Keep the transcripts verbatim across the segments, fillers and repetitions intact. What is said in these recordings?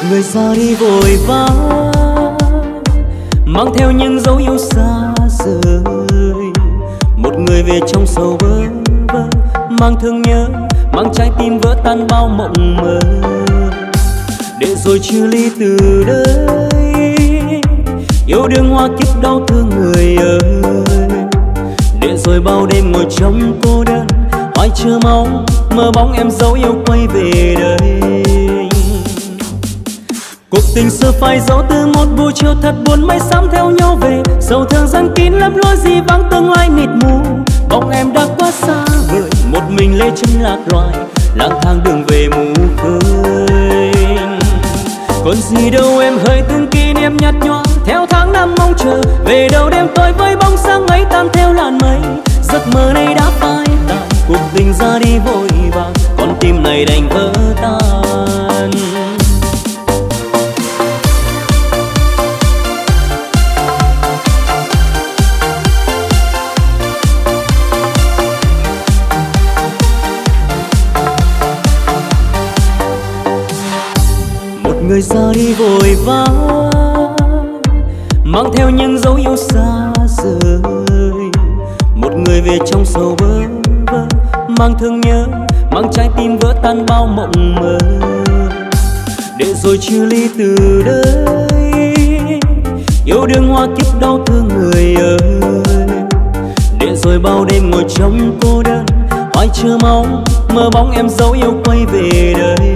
người ra đi vội vã, mang theo những dấu yêu xa rời. Một người về trong sầu bơ vơ, mang thương nhớ, mang trái tim vỡ tan bao mộng mơ. Để rồi chia ly từ đây, yêu đương hoa kiếp đau thương người ơi. Để rồi bao đêm ngồi trong cô đơn, hoài chờ mong mơ bóng em dấu yêu quay về đây. Cuộc tình xưa phai dấu từ một buổi chiều thật buồn, mây xám theo nhau về, sầu thương giăng kín lấp lối gì vắng tương lai mịt mù. Bóng em đã quá xa vời, một mình lê chân lạc loài, lang thang đường về mù khơi. Còn gì đâu em hỡi từng kỷ niệm nhạt nhòa, theo tháng năm mong chờ về đâu đêm tối với bóng sáng ấy tan theo làn mây. Giấc mơ này đã phai tàn, cuộc tình ra đi vội vàng, con tim này đành vỡ tan. Người ra đi vội vã, mang theo những dấu yêu xa rời. Một người về trong sầu bơ vơ, mang thương nhớ, mang trái tim vỡ tan bao mộng mơ. Để rồi chia ly từ đây, yêu đương hoa kiếp đau thương người ơi. Để rồi bao đêm ngồi trong cô đơn, hoài chờ mong mơ bóng em dấu yêu quay về đây.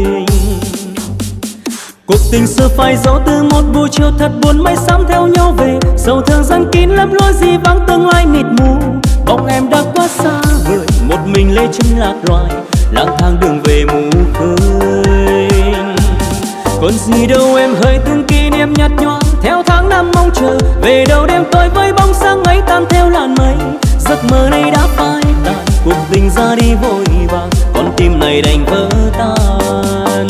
Cuộc tình xưa phai dấu từ một buổi chiều thật buồn, mây xám theo nhau về, sầu thương giăng kín lấp lối gì vắng tương lai mịt mù. Bóng em đã quá xa vời, một mình lê chân lạc loài, lang thang đường về mù khơi. Còn gì đâu em hỡi từng kỷ niệm nhạt nhòa, theo tháng năm mong chờ về đâu đêm tối với bóng sáng ấy tan theo làn mây. Giấc mơ này đã phai tàn, cuộc tình ra đi vội vàng, con tim này đành vỡ tan.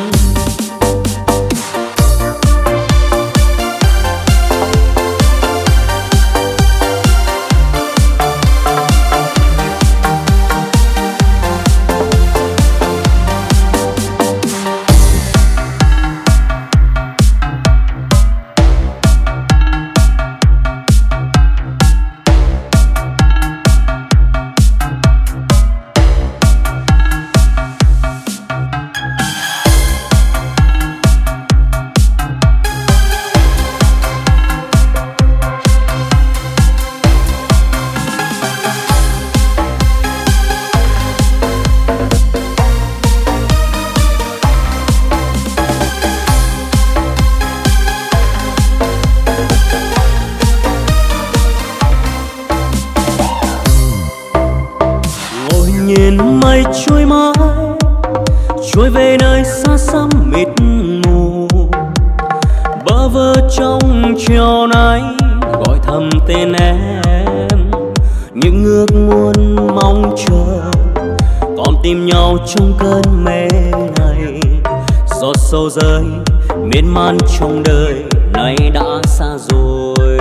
trôi về nơi xa xăm mịt mù. Bơ vơ trong chiều nay gọi thầm tên em, những ước muốn mong chờ còn tìm nhau trong cơn mê này. Giọt sâu rơi miên man trong đời này đã xa rồi,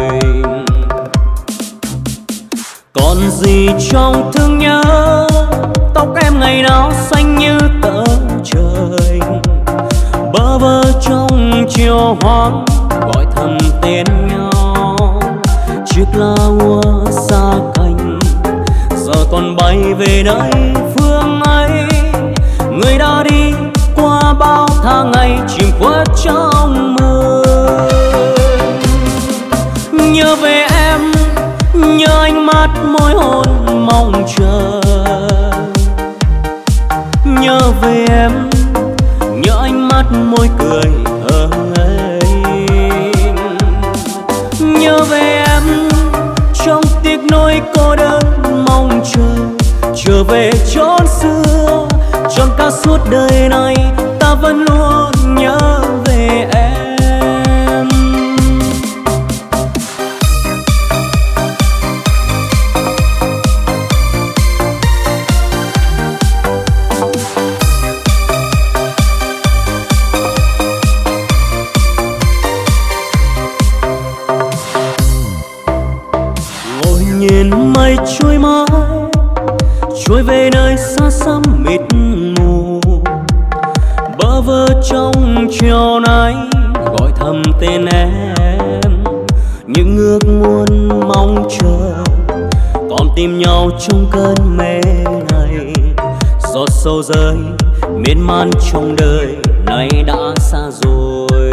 còn gì trong thương nhớ. Tóc em ngày nào xanh như tờ trời, bơ vơ trong chiều hoang gọi thầm tên nhau. Chiếc lá úa xa cành giờ còn bay về nơi phương ấy. Người đã đi qua bao tháng ngày chìm khuất trong mơ. Nhớ về em, nhớ ánh mắt môi hôn mong chờ. Nhớ về em, nhớ ánh mắt môi cười thơ ngây. Nhớ về em trong tiếc nuối cô đơn mong chờ. Trở về chốn xưa trọn cả suốt đời này ta vẫn luôn nhớ về em. Nhìn mây trôi mãi trôi về nơi xa xăm mịt mù. Bơ vơ trong chiều nay gọi thầm tên em, những ước muốn mong chờ còn tìm nhau trong cơn mê này. Giọt sâu rơi miên man trong đời nay đã xa rồi,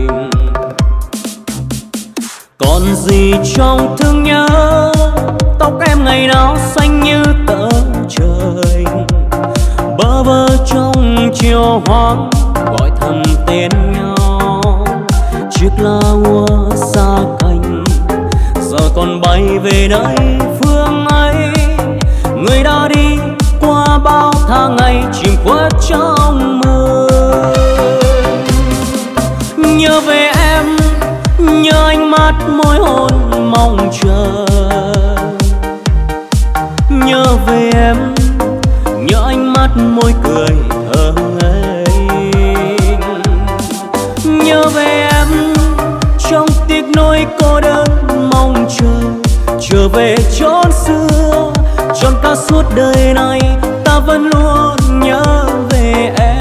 còn gì trong thương nhớ. Tóc em ngày nào xanh như tờ trời, bơ vơ trong chiều hoang gọi thầm tên nhau. Chiếc lá úa xa cành giờ còn bay về nơi phương ấy, người đã đi qua bao tháng ngày chìm khuất trong mơ. Nhớ về em, nhớ ánh mắt môi hôn mong chờ. Nhớ về em, nhớ ánh mắt môi cười thơ ngây. Nhớ về em trong tiếc nuối cô đơn mong chờ, trở về chốn xưa trọn cả suốt đời này ta vẫn luôn nhớ về em.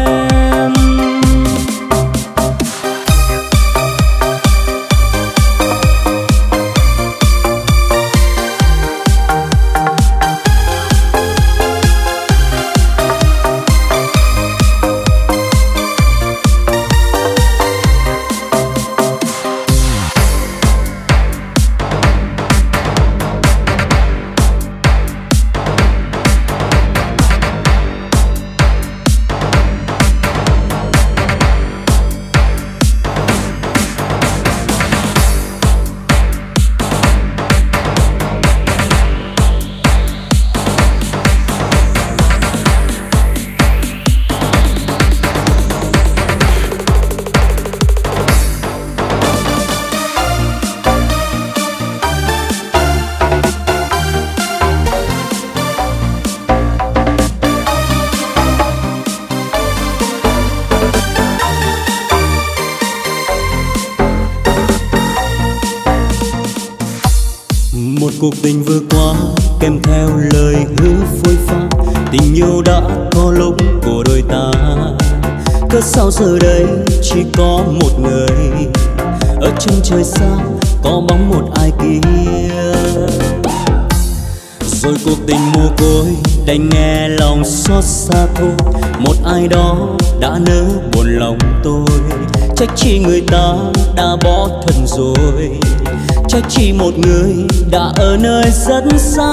Cuộc tình vừa qua kèm theo lời hứa phôi pha, tình yêu đã có lúc của đôi ta. Cớ sao giờ đây chỉ có một người, ở chân trời xa có bóng một ai kia. Rồi cuộc tình mồ côi đành nghe lòng xót xa thôi, một ai đó đã nỡ buồn lòng tôi. Trách chi người ta đã bỏ thân rồi, trách chỉ một người đã ở nơi rất xa.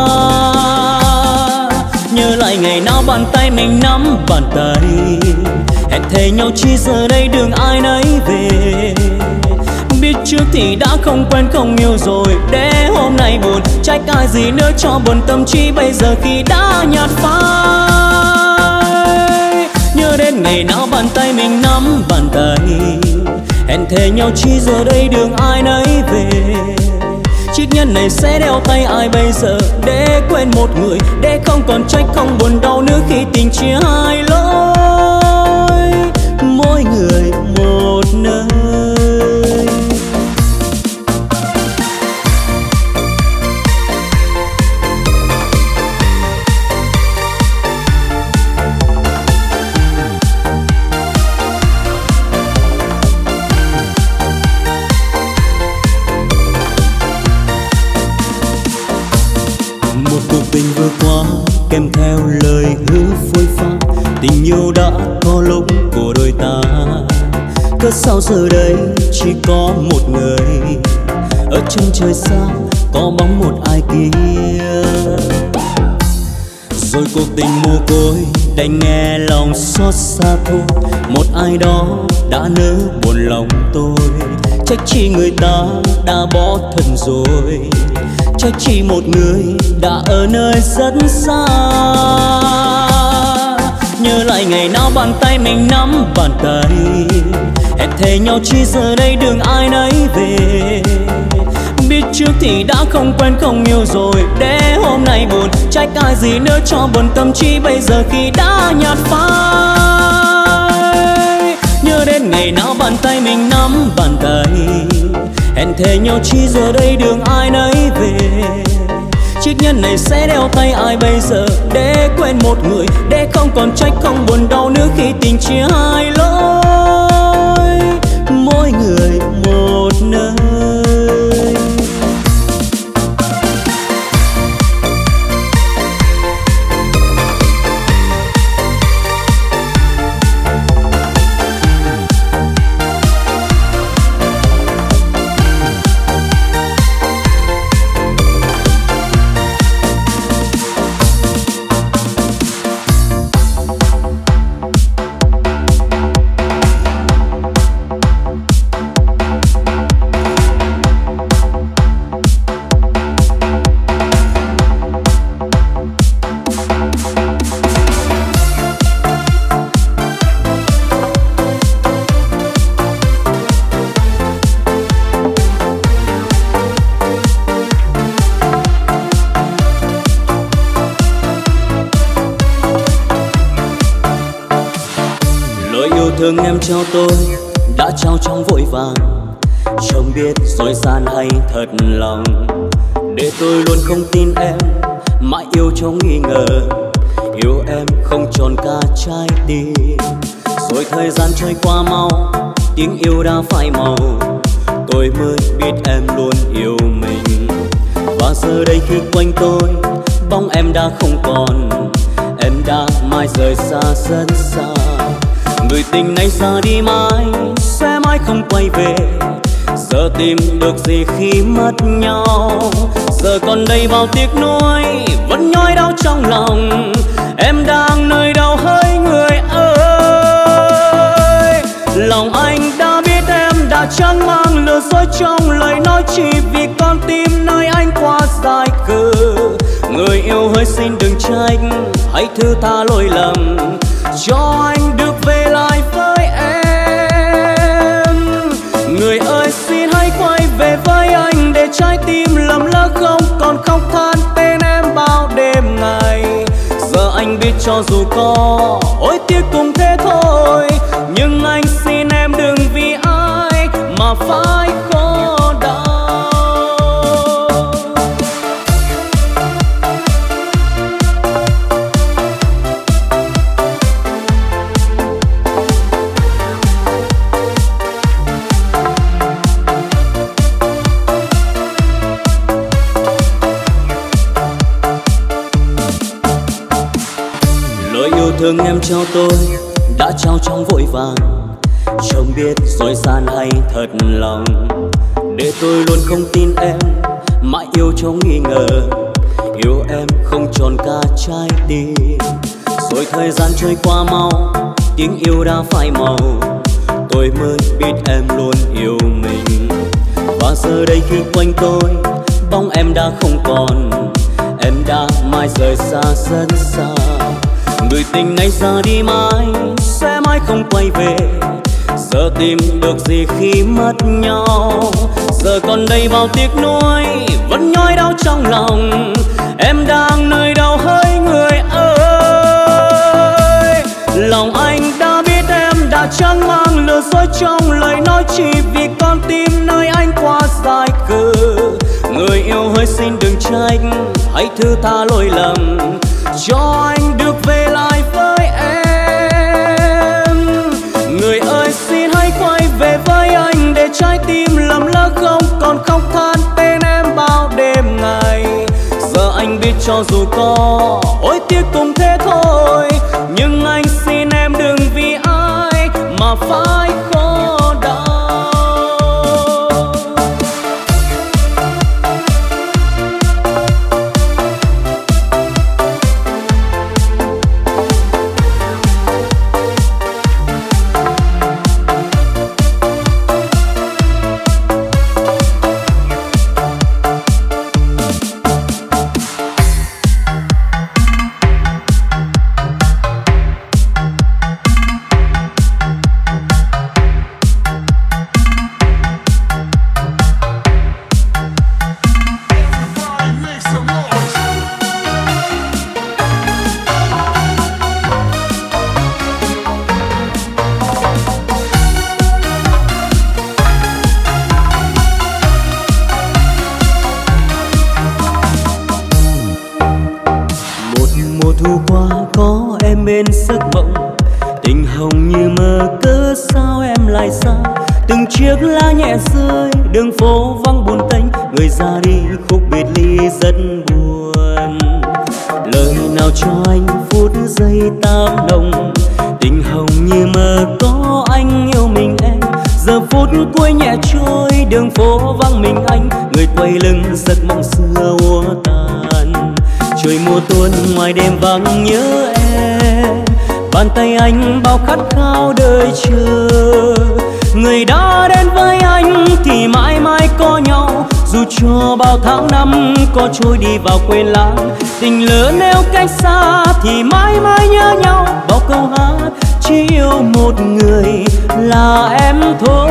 Nhớ lại ngày nào bàn tay mình nắm bàn tay, hẹn thề nhau chi giờ đây đường ai nấy về. Biết trước thì đã không quen không yêu rồi, để hôm nay buồn trách ai gì nữa cho buồn tâm trí bây giờ khi đã nhạt phai. Nhớ đến ngày nào bàn tay mình nắm bàn tay, hẹn thề nhau chi giờ đây đường ai nấy về. Chiếc nhẫn này sẽ đeo tay ai bây giờ, để quên một người, để không còn trách không buồn đau nữa khi tình chia hai lối, mỗi người một nơi. Tình vừa qua kèm theo lời hứa phôi pha, tình yêu đã có lúc của đôi ta. Cớ sao giờ đây chỉ có một người, ở chân trời xa có bóng một ai kia. Rồi cuộc tình mồ côi đành nghe lòng xót xa thôi, một ai đó đã nỡ buồn lòng tôi. Trách chi người ta đã bỏ thân rồi, trách chỉ một người đã ở nơi rất xa. Nhớ lại ngày nào bàn tay mình nắm bàn tay, hẹn thề nhau chi giờ đây đường ai nấy về. Biết trước thì đã không quen không yêu rồi, để hôm nay buồn trách ai gì nữa cho buồn tâm trí bây giờ khi đã nhạt phai. Nhớ đến ngày nào bàn tay mình nắm bàn tay, hẹn thề nhau chi giờ đây đường ai nấy về. Chiếc nhân này sẽ đeo tay ai bây giờ, để quên một người, để không còn trách không buồn đau nữa khi tình chia hai lối, mỗi người một nơi. Thương em trao tôi đã trao trong vội vàng, không biết dối gian hay thật lòng, để tôi luôn không tin em, mãi yêu trong nghi ngờ, yêu em không tròn cả trái tim. Rồi thời gian trôi qua mau, tiếng yêu đã phai màu, tôi mới biết em luôn yêu mình. Và giờ đây khi quanh tôi bóng em đã không còn, em đã mãi rời xa rất xa. Người tình này ra đi mãi, sẽ mãi không quay về. Giờ tìm được gì khi mất nhau, giờ còn đây bao tiếc nuối, vẫn nhói đau trong lòng. Em đang nơi đâu hỡi người ơi, lòng anh đã biết em đã chẳng mang lừa dối trong lời nói, chỉ vì con tim nơi anh quá dài cừ. Người yêu hỡi xin đừng trách, hãy thứ tha lỗi lầm, cho anh được về lại với em. Người ơi xin hãy quay về với anh, để trái tim lầm lỡ không còn khóc than tên em bao đêm ngày. Giờ anh biết cho dù có hối tiếc cũng thế thôi, nhưng anh xin em đừng vì ai mà phải khổ đau. Thương em trao tôi đã trao trong vội vàng, không biết dối gian hay thật lòng, để tôi luôn không tin em, mãi yêu trong nghi ngờ, yêu em không tròn cả trái tim. Rồi thời gian trôi qua mau, tiếng yêu đã phai màu, tôi mới biết em luôn yêu mình. Và giờ đây khi quanh tôi bóng em đã không còn, em đã mãi rời xa rất xa. Người tình này ra đi mãi, sẽ mãi không quay về. Giờ tìm được gì khi mất nhau, giờ còn đây bao tiếc nuối, vẫn nhói đau trong lòng. Em đang nơi đâu hỡi người ơi, lòng anh đã biết em đã chẳng mang lừa dối trong lời nói, chỉ vì con tim nơi anh quá dài cừ. Người yêu hỡi xin đừng trách, hãy thứ tha lỗi lầm, cho anh được về lại với em. Người ơi xin hãy quay về với anh, để trái tim lầm lỡ không còn khóc than tên em bao đêm ngày. Giờ anh biết cho dù có hối tiếc cũng thế thôi, nhưng anh xin em đừng vì ai mà phải khổ đau. hồng như mơ cớ sao em lại xa. Từng chiếc lá nhẹ rơi đường phố vắng buồn tênh, người ra đi khúc biệt ly rất buồn. Lời nào cho anh phút giây tám đồng, tình hồng như mơ có anh yêu mình em. Giờ phút cuối nhẹ trôi đường phố vắng mình anh, người quay lưng giấc mộng xưa úa tàn. Trời mùa tuôn ngoài đêm vắng nhớ em, bàn tay anh bao khát khao đợi chờ. Người đã đến với anh thì mãi mãi có nhau, dù cho bao tháng năm có trôi đi vào quên lãng. Tình lỡ nếu cách xa thì mãi mãi nhớ nhau, bao câu hát chỉ yêu một người là em thôi.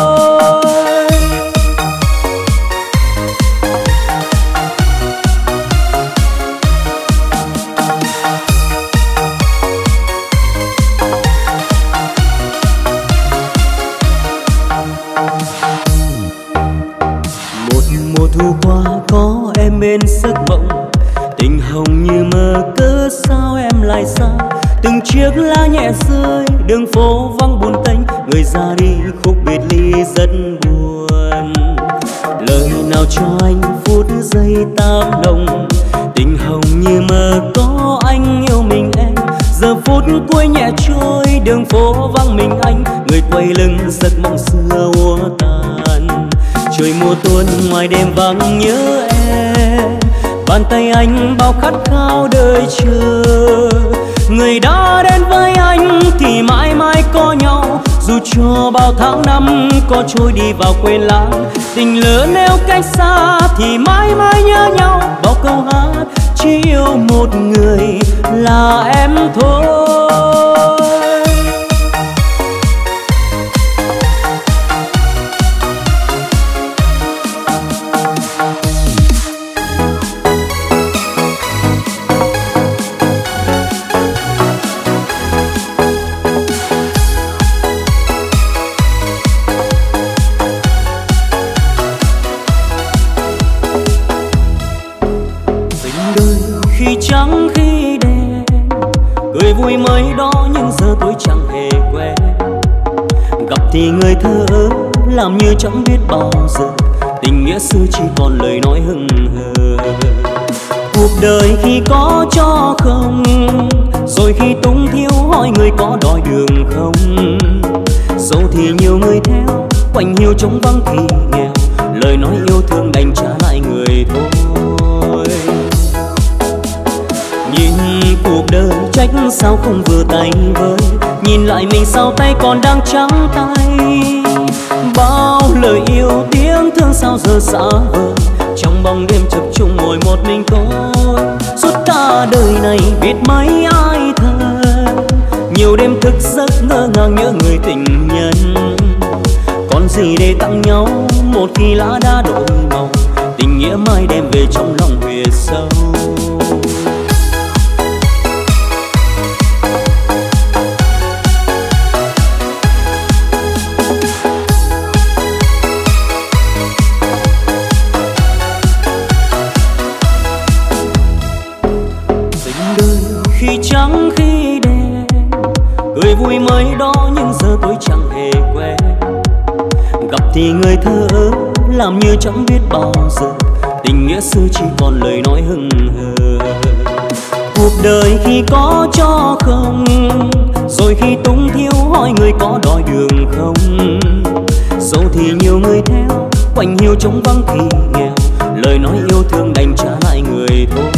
Thu qua có em bên giấc mộng, tình hồng như mơ cớ sao em lại xa. Từng chiếc lá nhẹ rơi đường phố vắng buồn tênh, người ra đi khúc biệt ly rất buồn. Lời nào cho anh phút giây tám đồng, tình hồng như mơ có anh yêu mình em. Giờ phút cuối nhẹ trôi đường phố vắng mình anh, người quay lưng giấc mộng xưa úa tàn. Trời mùa tuôn ngoài đêm vắng nhớ em, bàn tay anh bao khát khao đợi chờ. Người đã đến với anh thì mãi mãi có nhau, dù cho bao tháng năm có trôi đi vào quên lãng. Tình lỡ nếu cách xa thì mãi mãi nhớ nhau, bao câu hát chỉ yêu một người là em thôi. Trắng khi đêm cười vui mới đó, nhưng giờ tôi chẳng hề quen. Gặp thì người thơ ơ làm như chẳng biết bao giờ, tình nghĩa xưa chỉ còn lời nói hững hờ. Cuộc đời khi có cho không, rồi khi tung thiếu hỏi người có đòi đường không. Dẫu thì nhiều người theo quanh hiu trống vắng thì nghèo, lời nói yêu thương đành trả lại người thôi. Nhìn cuộc đời trách sao không vừa tay với, nhìn lại mình sau tay còn đang trắng tay. Bao lời yêu tiếng thương sao giờ xa vời, trong bóng đêm chập trùng ngồi một mình tôi. Suốt cả đời này biết mấy ai thân, nhiều đêm thức giấc ngỡ ngàng nhớ người tình nhân. Còn gì để tặng nhau một khi lá đã đổi màu, tình nghĩa mai đem về trong lòng huyệt sâu. Khi trắng khi đêm cười vui mới đó, nhưng giờ tôi chẳng hề quen. Gặp thì người thơ ơ làm như chẳng biết bao giờ, tình nghĩa xưa chỉ còn lời nói hững hờ. Cuộc đời khi có cho không, rồi khi tung thiếu hỏi người có đòi đường không. Dẫu thì nhiều người theo quanh hiu trống vắng thì nghèo, lời nói yêu thương đành trả lại người thôi.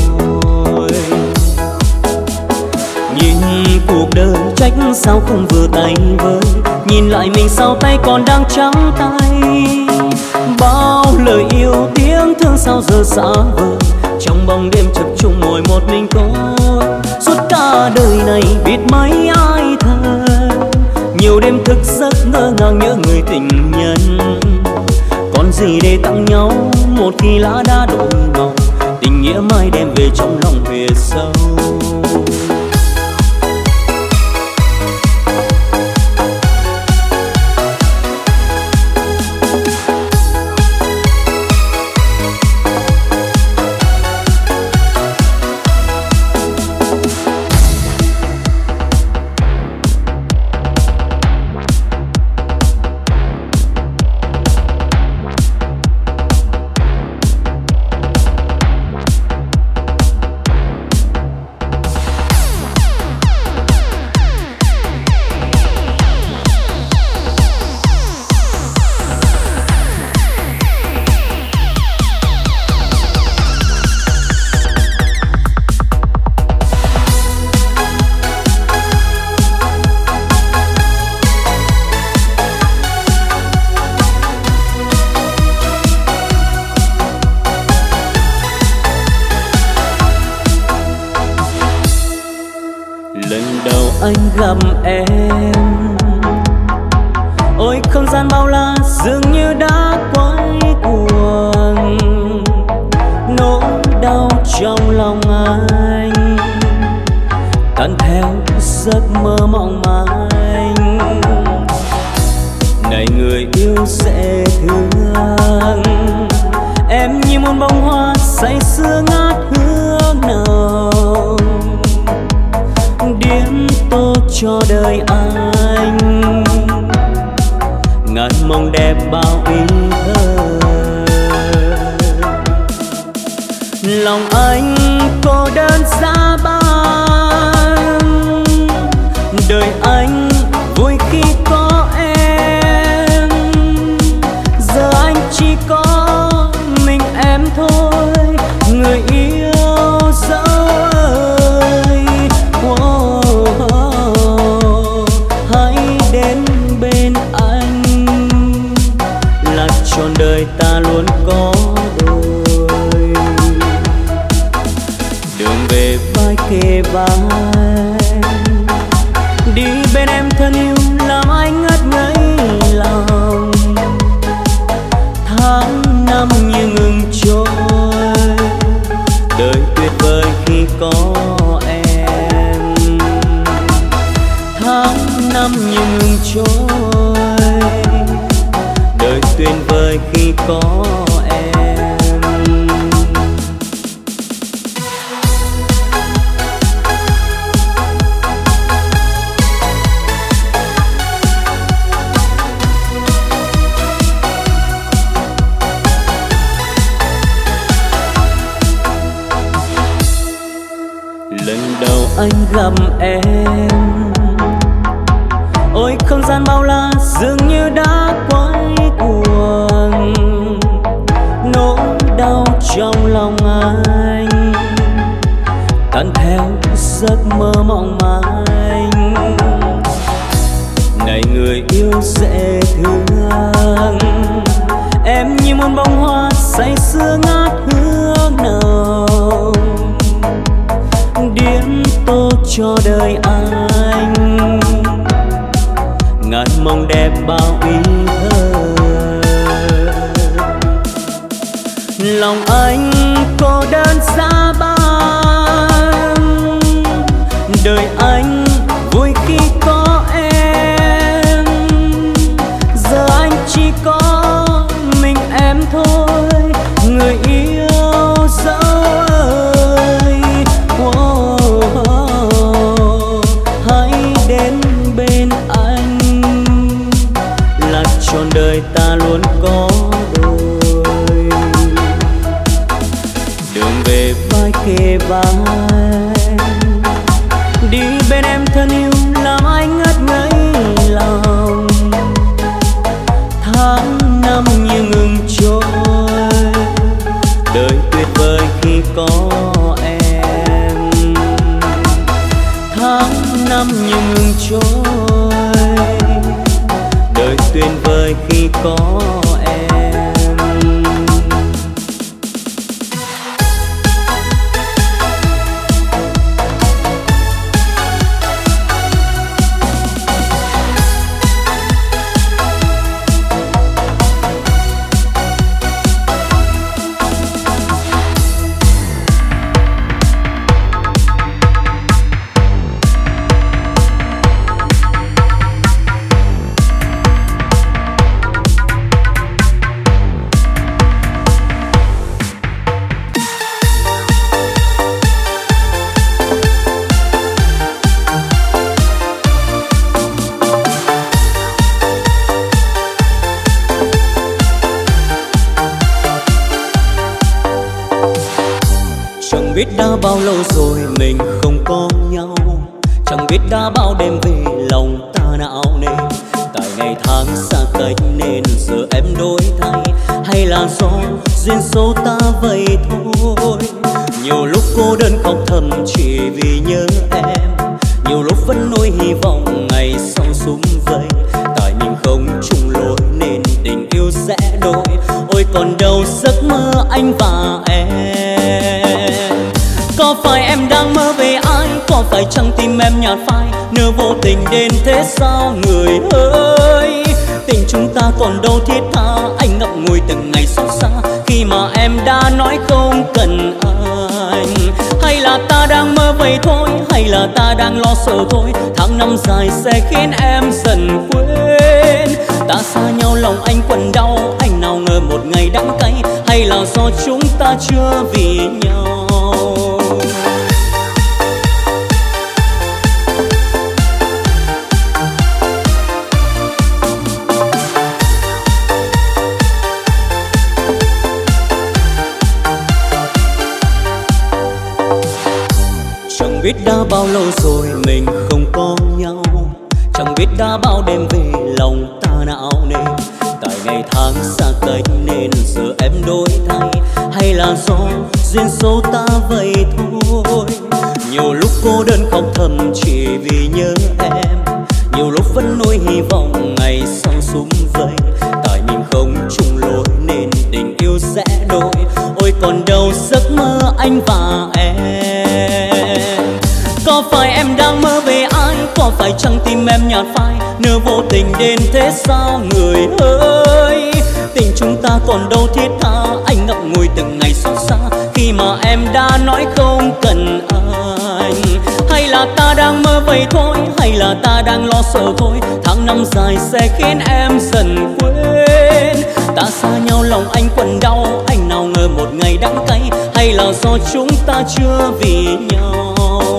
Nhìn cuộc đời trách sao không vừa tay với, nhìn lại mình sau tay còn đang trắng tay. Bao lời yêu tiếng thương sao giờ xa vời, trong bóng đêm chập trùng ngồi một mình tôi. Suốt cả đời này biết mấy ai thân, nhiều đêm thức giấc ngỡ ngàng nhớ người tình nhân. Còn gì để tặng nhau một khi lá đã đổi màu, tình nghĩa mai đem về trong lòng huyệt sâu. anh gặp em, ôi không gian bao la dường như đã quay cuồng, nỗi đau trong lòng anh tan theo giấc mơ mộng manh. Này người yêu dễ thương, em như một bông hoa say sưa ngát hương nồng, điểm tô cho đời anh ngàn mong đẹp bao ý thơ. Lòng anh cô đơn giá băng, đời anh vui khi có em, giờ anh chỉ có mình em thôi, người yêu dấu ơi. Oh, oh, oh, hãy đến bên anh, là trọn đời ta luôn có đôi. Đường về vai kề vai, đi bên em thân yêu làm anh ngất ngây lòng. Tháng năm như ngừng trôi, đời tuyệt vời khi có em. Tháng năm như ngừng trôi, đời tuyệt vời khi có em. Lần đầu anh gặp em, ôi không gian bao la dường như đã quay cuồng, nỗi đau trong lòng anh tan theo giấc mơ mộng manh. Này người yêu dễ thương, em như một bông hoa say sưa ngát hương nồng, điểm tô cho đời anh ngàn mong đẹp bao ý thơ. Lòng anh cô đơn giá băng, đời anh vui khi có em, giờ anh chỉ có mình em thôi, người yêu dấu ơi. Oh, oh, oh, hãy đến bên anh, là trọn đời ta luôn có đôi. Đường về vai kề vai, đi bên em thân yêu làm anh ngất ngây lòng. Tháng năm như ngừng trôi, đời tuyệt vời khi có em. Tháng năm như ngừng trôi, đời tuyệt vời khi có em. biết đã bao lâu rồi mình không có nhau, chẳng biết đã bao đêm về lòng ta não nề. Tại ngày tháng xa cách nên giờ em đổi thay, hay là do duyên số ta vậy thôi. Nhiều lúc cô đơn khóc thầm chỉ vì nhớ em, nhiều lúc vẫn nuôi hy vọng ngày sau sum vầy. Tại mình không chung lối nên tình yêu sẽ đổi, ôi còn đâu giấc mơ anh và em. Có phải em đang mơ về ai, có có phải chăng tim em nhạt phai, nỡ vô tình đến thế sao người ơi. Tình chúng ta còn đâu thiết tha, anh ngậm ngùi từng ngày xót xa khi mà em đã nói không cần anh. Hay là ta đang mơ vậy thôi, hay là ta đang lo sợ thôi, tháng năm dài sẽ khiến em dần quên. Ta xa nhau lòng anh quặn đau, anh nào ngờ một ngày đắng cay, hay là do chúng ta chưa vì nhau. Chẳng biết đã bao lâu rồi mình không có nhau, chẳng biết đã bao đêm về lòng ta não nề. Tại ngày tháng xa cách nên giờ em đổi thay, hay là do duyên số ta vậy thôi. Nhiều lúc cô đơn khóc thầm chỉ vì nhớ em, nhiều lúc vẫn nuôi hy vọng ngày sau sum vầy. Tại mình không chung lối nên tình yêu sẽ đổi, ôi còn đâu giấc mơ anh và em. Có phải em đang mơ về ai, có phải chăng tim em nhạt phai, nỡ vô tình đến thế sao người ơi. Tình chúng ta còn đâu thiết tha, anh ngậm ngùi từng ngày xót xa khi mà em đã nói không cần anh. Hay là ta đang mơ vậy thôi, hay là ta đang lo sợ thôi, tháng năm dài sẽ khiến em dần quên. Ta xa nhau lòng anh quặn đau, anh nào ngờ một ngày đắng cay, hay là do chúng ta chưa vì nhau.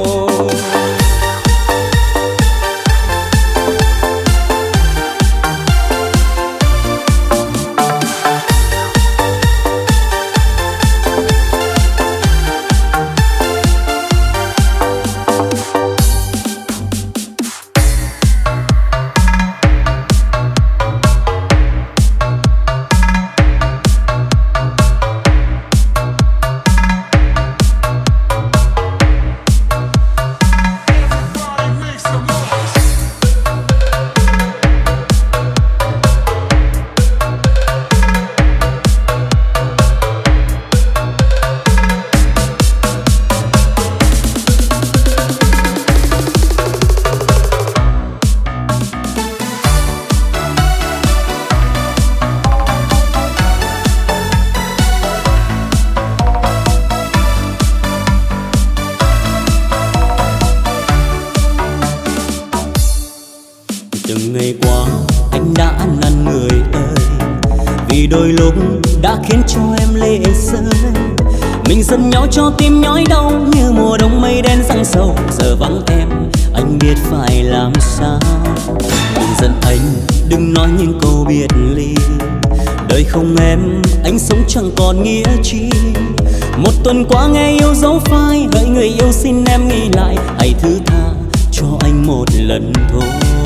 Đôi lúc đã khiến cho em lệ rơi, mình dần nhau cho tim nhói đau như mùa đông mây đen giăng sầu. Giờ vắng em anh biết phải làm sao, đừng giận anh đừng nói những câu biệt ly. Đời không em anh sống chẳng còn nghĩa chi, một tuần qua nghe yêu dấu phai, hỡi người yêu xin em nghĩ lại, hãy thứ tha cho anh một lần thôi.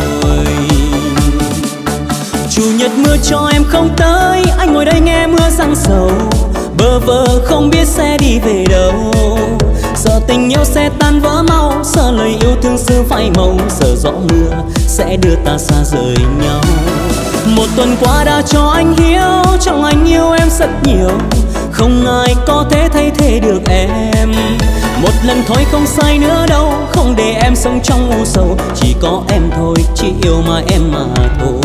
Chủ nhật mưa cho em không tới, anh ngồi đây nghe mưa giăng sầu, bơ vơ không biết sẽ đi về đâu. Sợ tình yêu sẽ tan vỡ mau, sợ lời yêu thương xưa phai màu, sợ gió mưa sẽ đưa ta xa rời nhau. Một tuần qua đã cho anh hiếu, trong anh yêu em rất nhiều, không ai có thể thay thế được em. Một lần thôi không sai nữa đâu, không để em sống trong u sầu, chỉ có em thôi, chỉ yêu mà em mà thôi.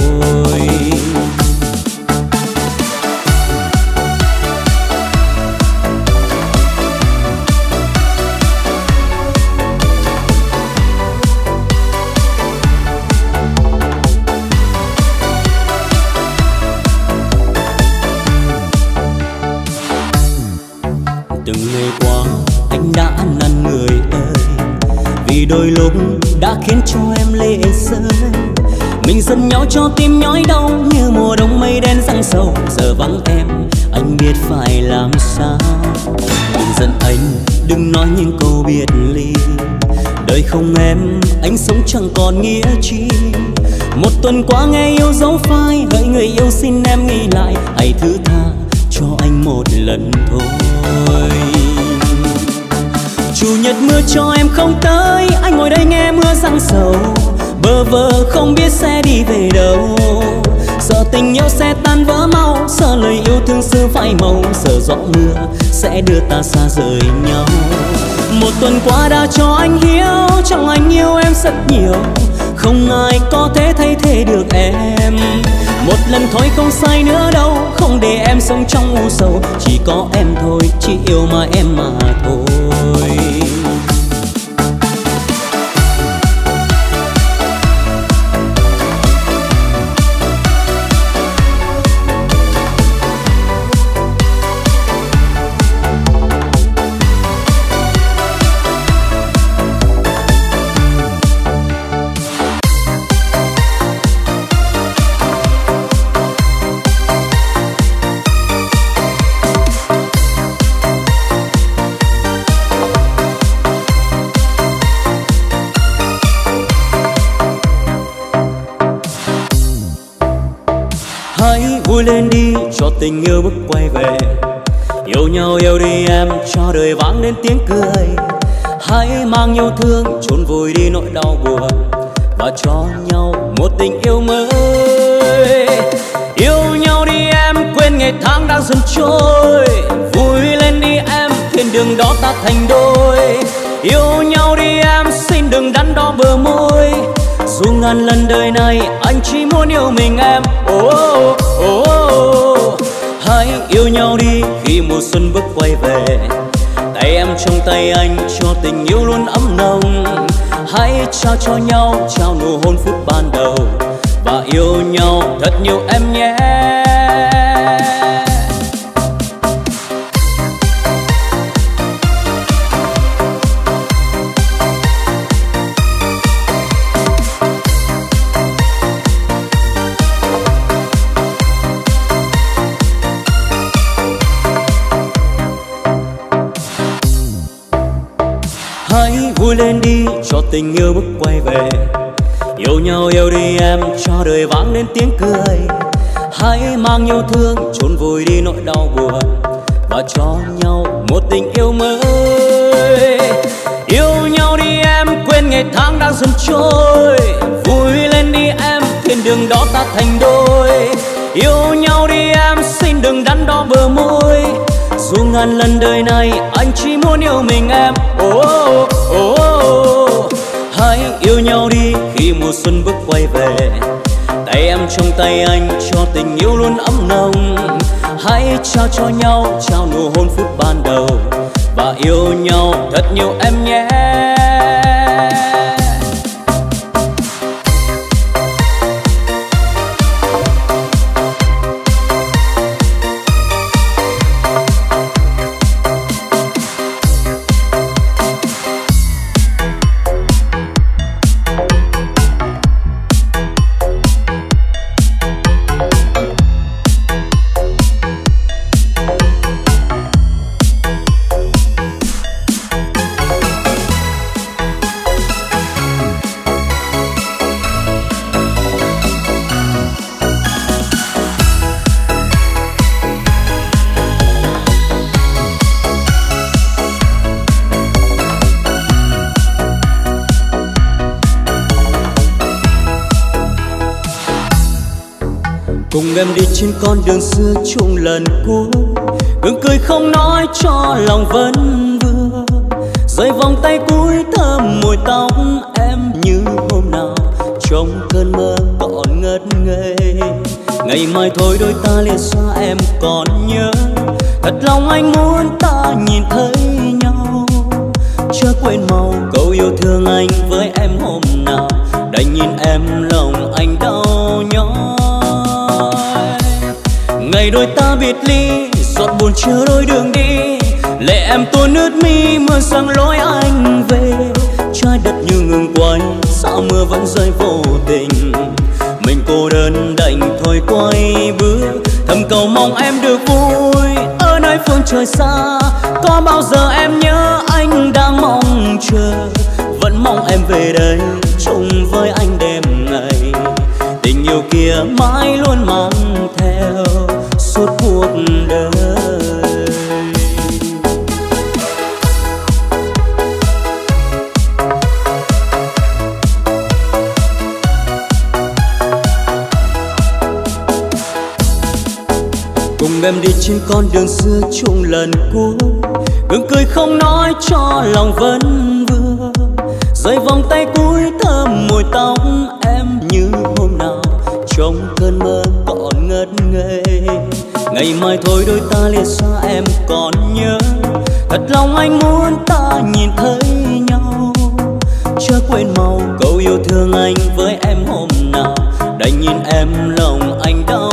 Từng ngày qua anh đã năn người ơi, vì đôi lúc đã khiến cho em lệ rơi, mình dần nhau cho tim nhói đau như mùa đông mây đen giăng sầu. Giờ vắng em anh biết phải làm sao, đừng giận anh đừng nói những câu biệt ly. Đời không em anh sống chẳng còn nghĩa chi, một tuần qua nghe yêu dấu phai, hỡi người yêu xin em nghĩ lại, hãy thứ tha cho anh một lần thôi. Chủ nhật mưa cho em không tới, anh ngồi đây nghe mưa giăng sầu, bơ vơ không biết sẽ đi về đâu. Sợ tình yêu sẽ tan vỡ mau, sợ lời yêu thương xưa phai màu, sợ gió mưa sẽ đưa ta xa rời nhau. Một tuần qua đã cho anh hiếu, trong anh yêu em rất nhiều, không ai có thể thay thế được em. Một lần thôi không sai nữa đâu, không để em sống trong u sầu, chỉ có em thôi, chỉ yêu mà em mà thôi. Vui lên đi cho tình yêu bước quay về, yêu nhau yêu đi em cho đời vang lên tiếng cười. Hãy mang yêu thương chôn vùi đi nỗi đau buồn và cho nhau một tình yêu mới. Yêu nhau đi em, quên ngày tháng đang dần trôi, vui lên đi em, thiên đường đó ta thành đôi. Yêu nhau đi em, xin đừng đắn đo bờ môi, dù ngàn lần đời này anh chỉ muốn yêu mình em. Oh, oh, oh. Hãy yêu nhau đi khi mùa xuân bước quay về, tay em trong tay anh cho tình yêu luôn ấm nồng. Hãy trao cho nhau, trao nụ hôn phút ban đầu và yêu nhau thật nhiều em nhé. Vui lên đi cho tình yêu bước quay về, yêu nhau yêu đi em cho đời vang lên tiếng cười. Hãy mang yêu thương chôn vùi đi nỗi đau buồn và cho nhau một tình yêu mới. Yêu nhau đi em, quên ngày tháng đang dần trôi, vui lên đi em, thiên đường đó ta thành đôi. Yêu nhau đi em, xin đừng đắn đo bờ môi, dù ngàn lần đời này anh chỉ muốn yêu mình em. Oh, oh, oh. Hãy yêu nhau đi khi mùa xuân bước quay về, tay em trong tay anh cho tình yêu luôn ấm nồng. Hãy trao cho nhau, trao nụ hôn phút ban đầu và yêu nhau thật nhiều em nhé. Cùng em đi trên con đường xưa chung lần cuối, gương cười không nói cho lòng vẫn vương, rơi vòng tay cuối thơm mùi tóc em như hôm nào trong cơn mơ còn ngất ngây. Ngày mai thôi đôi ta lìa xa em còn nhớ, thật lòng anh muốn ta nhìn thấy nhau, chớ quên mau câu yêu thương anh với em hôm nào, đành nhìn em lòng anh đau nhói. Ngày đôi ta biệt ly, giọt buồn chờ đôi đường đi, lệ em tuôn ướt mi mưa sang lối anh về. Trái đất như ngừng quay, sao mưa vẫn rơi vô tình, mình cô đơn đành thôi quay bước, thầm cầu mong em được vui ở nơi phương trời xa. Có bao giờ em nhớ anh đang mong chờ, vẫn mong em về đây chung với anh đêm ngày, tình yêu kia mãi luôn mang theo suốt cuộc đời. Cùng em đi trên con đường xưa chung lần cuối, Ngừng cười không nói cho lòng vẫn vương, rơi vòng tay cúi thơm mùi tóc em như hôm nào trong cơn mơ còn ngất ngây. Ngày mai thôi đôi ta lìa xa em còn nhớ, thật lòng anh muốn ta nhìn thấy nhau. Chớ quên mau câu yêu thương anh với em hôm nào, đành nhìn em lòng anh đau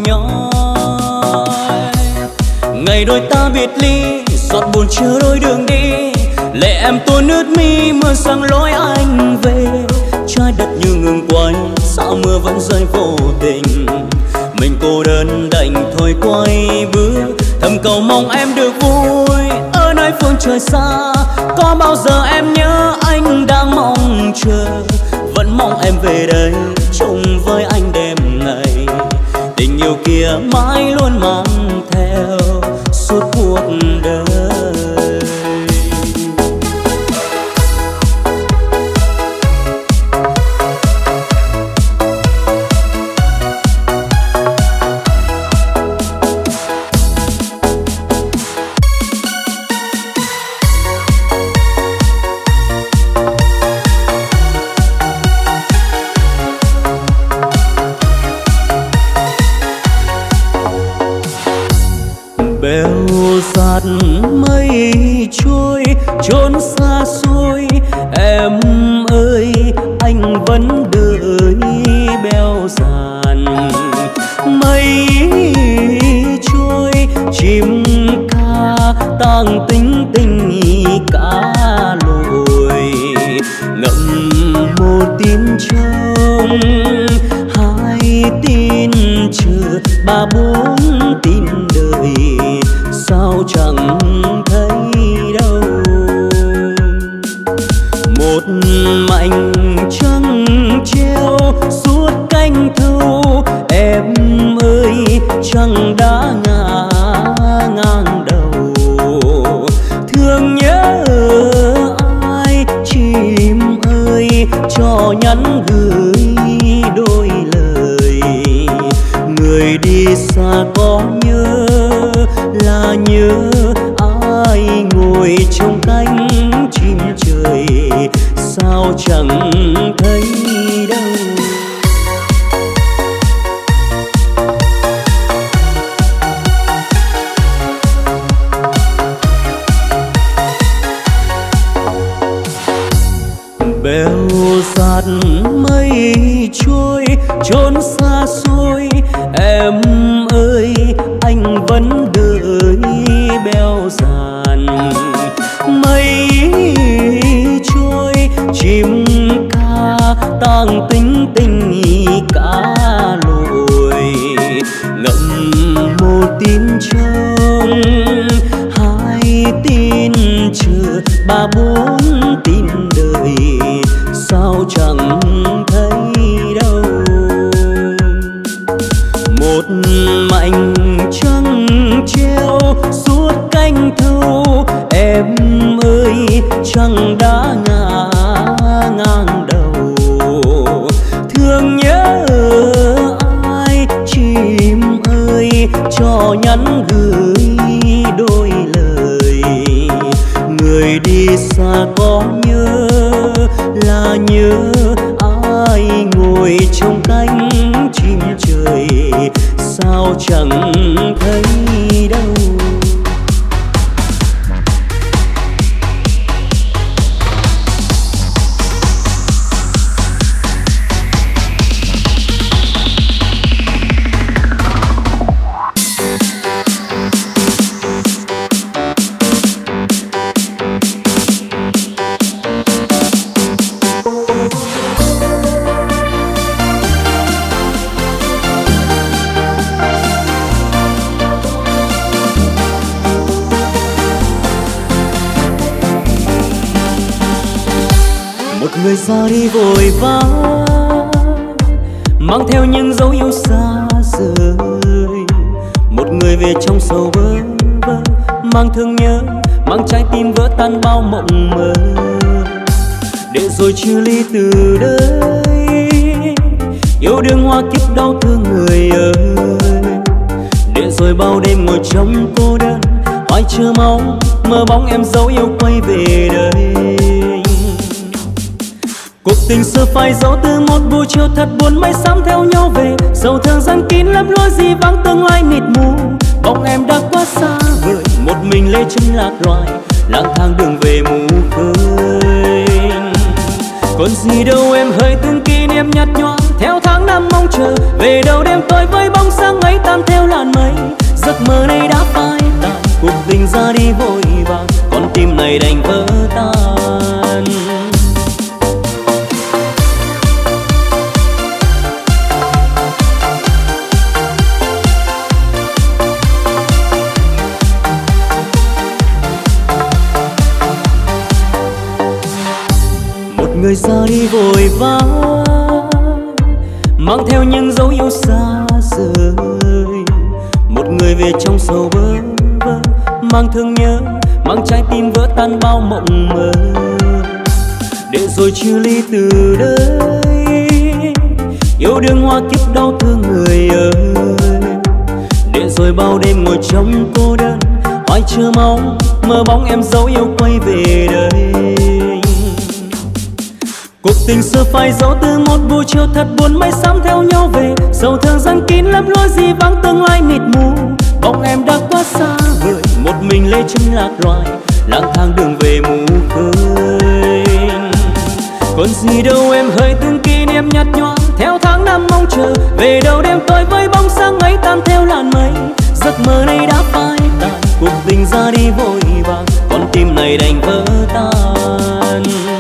nhói. Ngày đôi ta biệt ly, giọt buồn chờ đôi đường đi, lệ em tuôn ướt mi mưa sang lối anh về. Trái đất như ngừng quay, sao mưa vẫn rơi vô tình, mình cô đơn đành thôi quay bước. Thầm cầu mong em được vui ở nơi phương trời xa, có bao giờ em nhớ anh đang mong chờ. Vẫn mong em về đây chung với anh đêm ngày, tình yêu kia mãi luôn mang theo suốt cuộc đời. Giạt mây trôi trốn xa xôi, em ơi anh vẫn đợi beo dàn. Mây trôi chim ca tang tính tình cá lội, ngậm một tin trông hai tin chờ ba bốn tin đời, sao chẳng thấy đâu. Một mảnh trăng treo suốt canh thu, em ơi trăng đã ngả ngang đầu. Thương nhớ ai chim ơi cho nhắn gửi đôi lời, người đi xa có nhớ là nhớ ai ngồi trong cánh chim trời, sao chẳng thấy đâu. Bèo dạt mây trôi trốn xa xôi, em ơi anh vẫn đợi beo dàn. Mây trôi chim ca tang tính tình cá lội, ngậm một tin trông hai tin chờ ba bốn tin đời, sao chẳng thấy đâu. Một mảnh trăng treo suốt canh thu, em ơi trăng đã ngả ngang đầu. Thương nhớ ai chim ơi cho nhắn gửi đôi lời, người đi xa có nhớ là nhớ ai ngồi trong cánh chim trời, sao chẳng thấy đâu. Người ra đi vội vã, mang theo những dấu yêu xa rời. Một người về trong sầu bơ vơ, mang thương nhớ, mang trái tim vỡ tan bao mộng mơ. Để rồi chia ly từ đây, yêu đương hoa kiếp đau thương người ơi. Để rồi bao đêm ngồi trong cô đơn, hoài chờ mong mơ bóng em dấu yêu quay về đây. Cuộc tình xưa phai dấu từ một buổi chiều thật buồn, mây xám theo nhau về, sầu thương giăng kín lấp lối gì vắng tương lai mịt mù. Bóng em đã quá xa vời, một mình lê chân lạc loài, lang thang đường về mù khơi. Còn gì đâu em hỡi từng kỷ niệm nhạt nhòa, theo tháng năm mong chờ về đâu đêm tối với bóng sáng ấy tan theo làn mây. Giấc mơ này đã phai tàn, cuộc tình ra đi vội vàng, con tim này đành vỡ tan. Người ra đi vội vã, mang theo những dấu yêu xa rời. Một người về trong sầu bơ vơ, mang thương nhớ, mang trái tim vỡ tan bao mộng mơ. Để rồi chia ly từ đây, yêu đương hoa kiếp đau thương người ơi. Để rồi bao đêm ngồi trong cô đơn, hoài chờ mong mơ bóng em dấu yêu quay về đây. Cuộc tình xưa phai dấu từ một buổi chiều thật buồn, mây xám theo nhau về, sầu thương giăng kín lấp lối gì vắng tương lai mịt mù. Bóng em đã quá xa vời, một mình lê chân lạc loài, lang thang đường về mù khơi. Còn gì đâu em hỡi từng kỷ niệm nhạt nhòa, theo tháng năm mong chờ về đâu đêm tối với bóng sáng ấy tan theo làn mây. Giấc mơ này đã phai tàn, cuộc tình ra đi vội vàng, con tim này đành vỡ tan.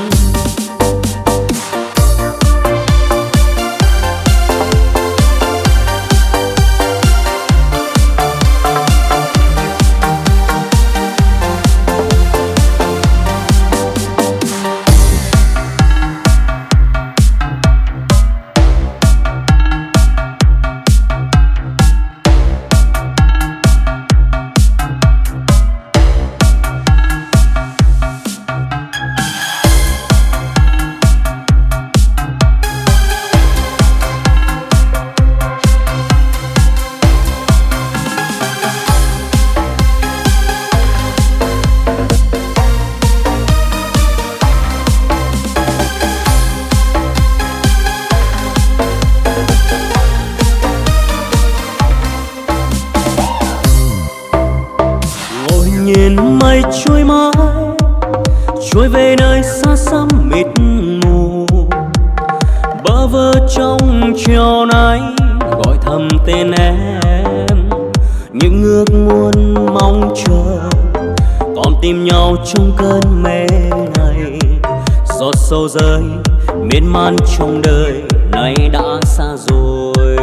Trôi mãi trôi về nơi xa xăm mịt mù, bơ vơ trong chiều nay gọi thầm tên em. Những ước muốn mong chờ còn tìm nhau trong cơn mê này, giọt sâu rơi miên man trong đời này đã xa rồi.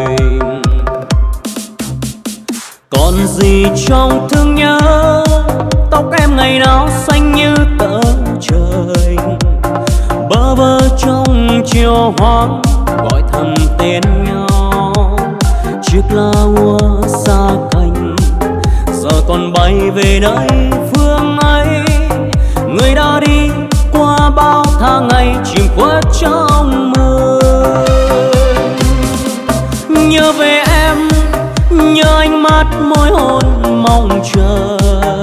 Còn gì trong thương nhớ, tóc em ngày nào xanh như tờ trời, bơ vơ trong chiều hoang gọi thầm tên nhau. Chiếc lá úa xa cành giờ còn bay về nơi phương ấy, người đã đi qua bao tháng ngày chìm khuất trong mơ. Nhớ về em, nhớ ánh mắt môi hôn mong chờ.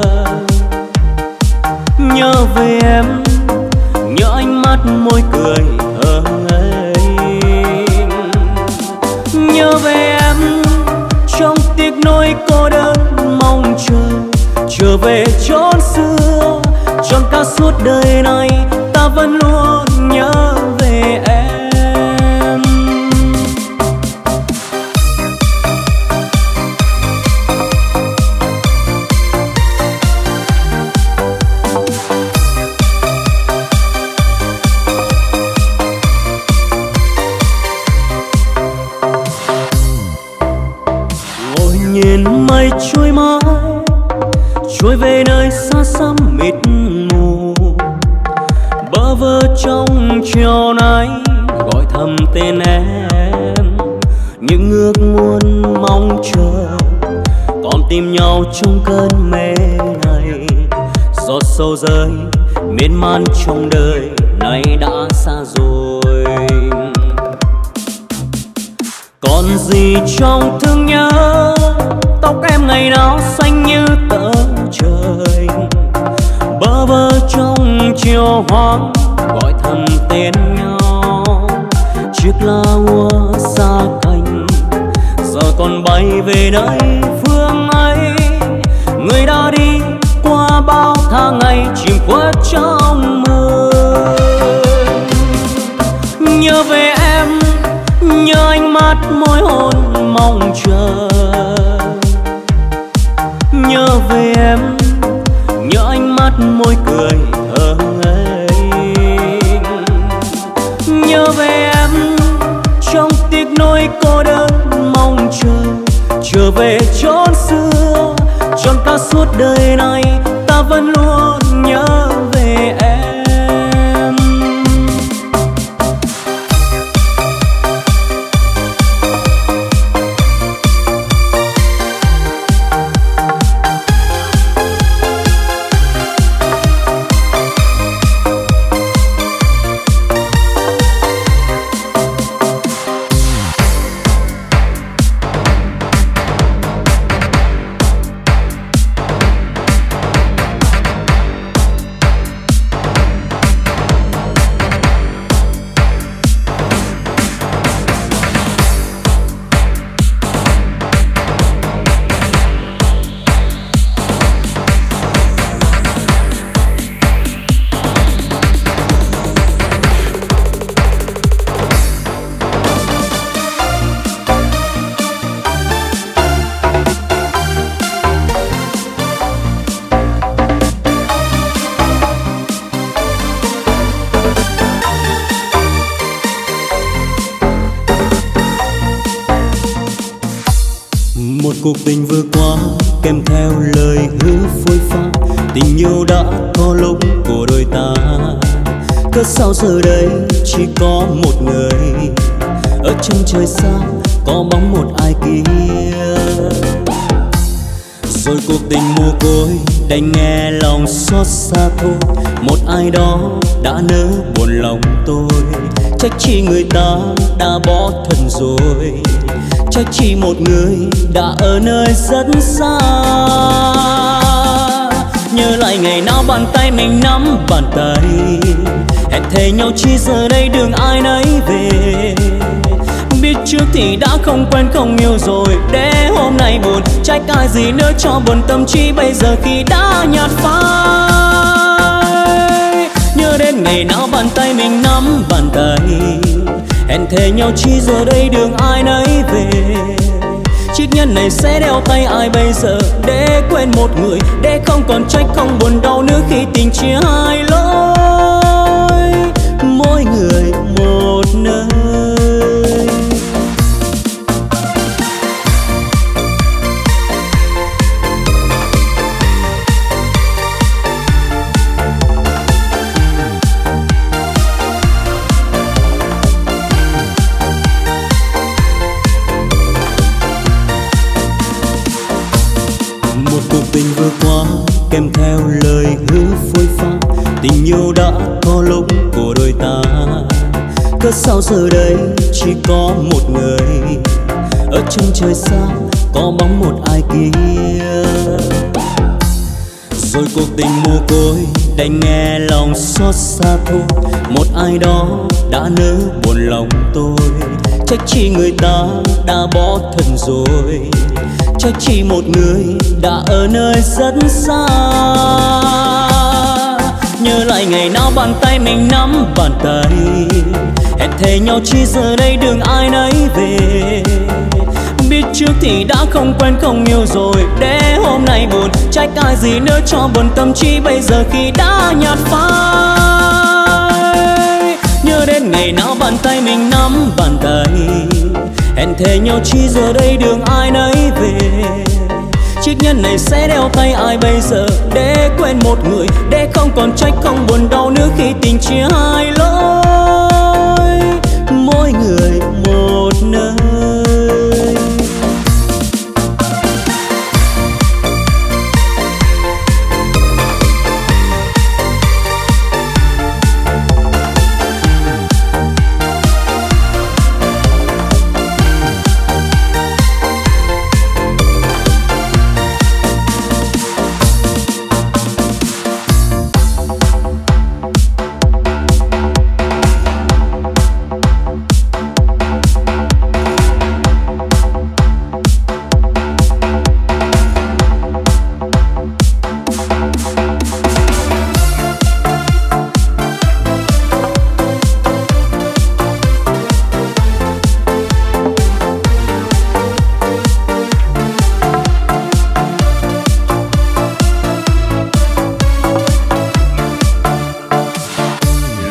Nhớ về em, nhớ ánh mắt môi cười ở ấy. Nhớ về em, trong tiếc nuối cô đơn mong chờ. Trở về chốn xưa, trọn cả suốt đời này ta vẫn luôn nhớ về em. Mây trôi mãi trôi về nơi xa xăm mịt mù, bơ vơ trong chiều nay gọi thầm tên em. Những ước muốn mong chờ còn tìm nhau trong cơn mê này, giọt sâu rơi miên man trong đời này đã xa rồi. Còn gì trong thương nhớ, tóc em ngày nào xanh như tờ trời, bơ vơ trong chiều hoang gọi thầm tên nhau. Chiếc lá úa xa cánh giờ còn bay về nơi phương ấy, người đã đi qua bao tháng ngày chìm khuất trong mơ. Nhớ về em, nhớ ánh mắt môi hôn mong chờ. Nhớ về em, nhớ ánh mắt môi cười thơ ngây. Nhớ về em trong tiếc nuối cô đơn mong chờ, trở về chốn xưa trọn cả suốt đời này ta vẫn luôn nhớ về em. Cuộc tình vừa qua kèm theo lời hứa phôi pha, tình yêu đã có lúc của đôi ta. Cớ sao giờ đây chỉ có một người, ở chân trời xa có bóng một ai kia. Rồi cuộc tình mồ côi đành nghe lòng xót xa thôi, một ai đó đã nỡ buồn lòng tôi. Trách chi người ta đã bỏ thân rồi, trách chỉ một người đã ở nơi rất xa. Nhớ lại ngày nào bàn tay mình nắm bàn tay, hẹn thề nhau chi giờ đây đường ai nấy về. Biết trước thì đã không quen không yêu rồi, để hôm nay buồn trách ai gì nữa cho buồn tâm trí bây giờ khi đã nhạt phai. Nhớ đến ngày nào bàn tay mình nắm bàn tay, hẹn thề nhau chi giờ đây đường ai nấy về. Chiếc nhẫn này sẽ đeo tay ai bây giờ, để quên một người, để không còn trách không buồn đau nữa khi tình chia hai lối, mỗi người một nơi. Tình vừa qua kèm theo lời hứa phôi pha, tình yêu đã có lúc của đôi ta. Cớ sao giờ đây chỉ có một người, ở chân trời xa có bóng một ai kia. Rồi cuộc tình mồ côi đành nghe lòng xót xa thôi, một ai đó đã nỡ buồn lòng tôi. Trách chi người ta đã bỏ thân rồi, trách chỉ một người đã ở nơi rất xa. Nhớ lại ngày nào bàn tay mình nắm bàn tay, hẹn thề nhau chi giờ đây đường ai nấy về. Biết trước thì đã không quen không yêu rồi, để hôm nay buồn trách ai gì nữa cho buồn tâm trí bây giờ khi đã nhạt phai. Nhớ đến ngày nào bàn tay mình nắm bàn tay, hẹn thề nhau chi giờ đây đường ai nấy về. Chiếc nhẫn này sẽ đeo tay ai bây giờ, để quên một người, để không còn trách không buồn đau nữa khi tình chia hai lối, mỗi người một nơi.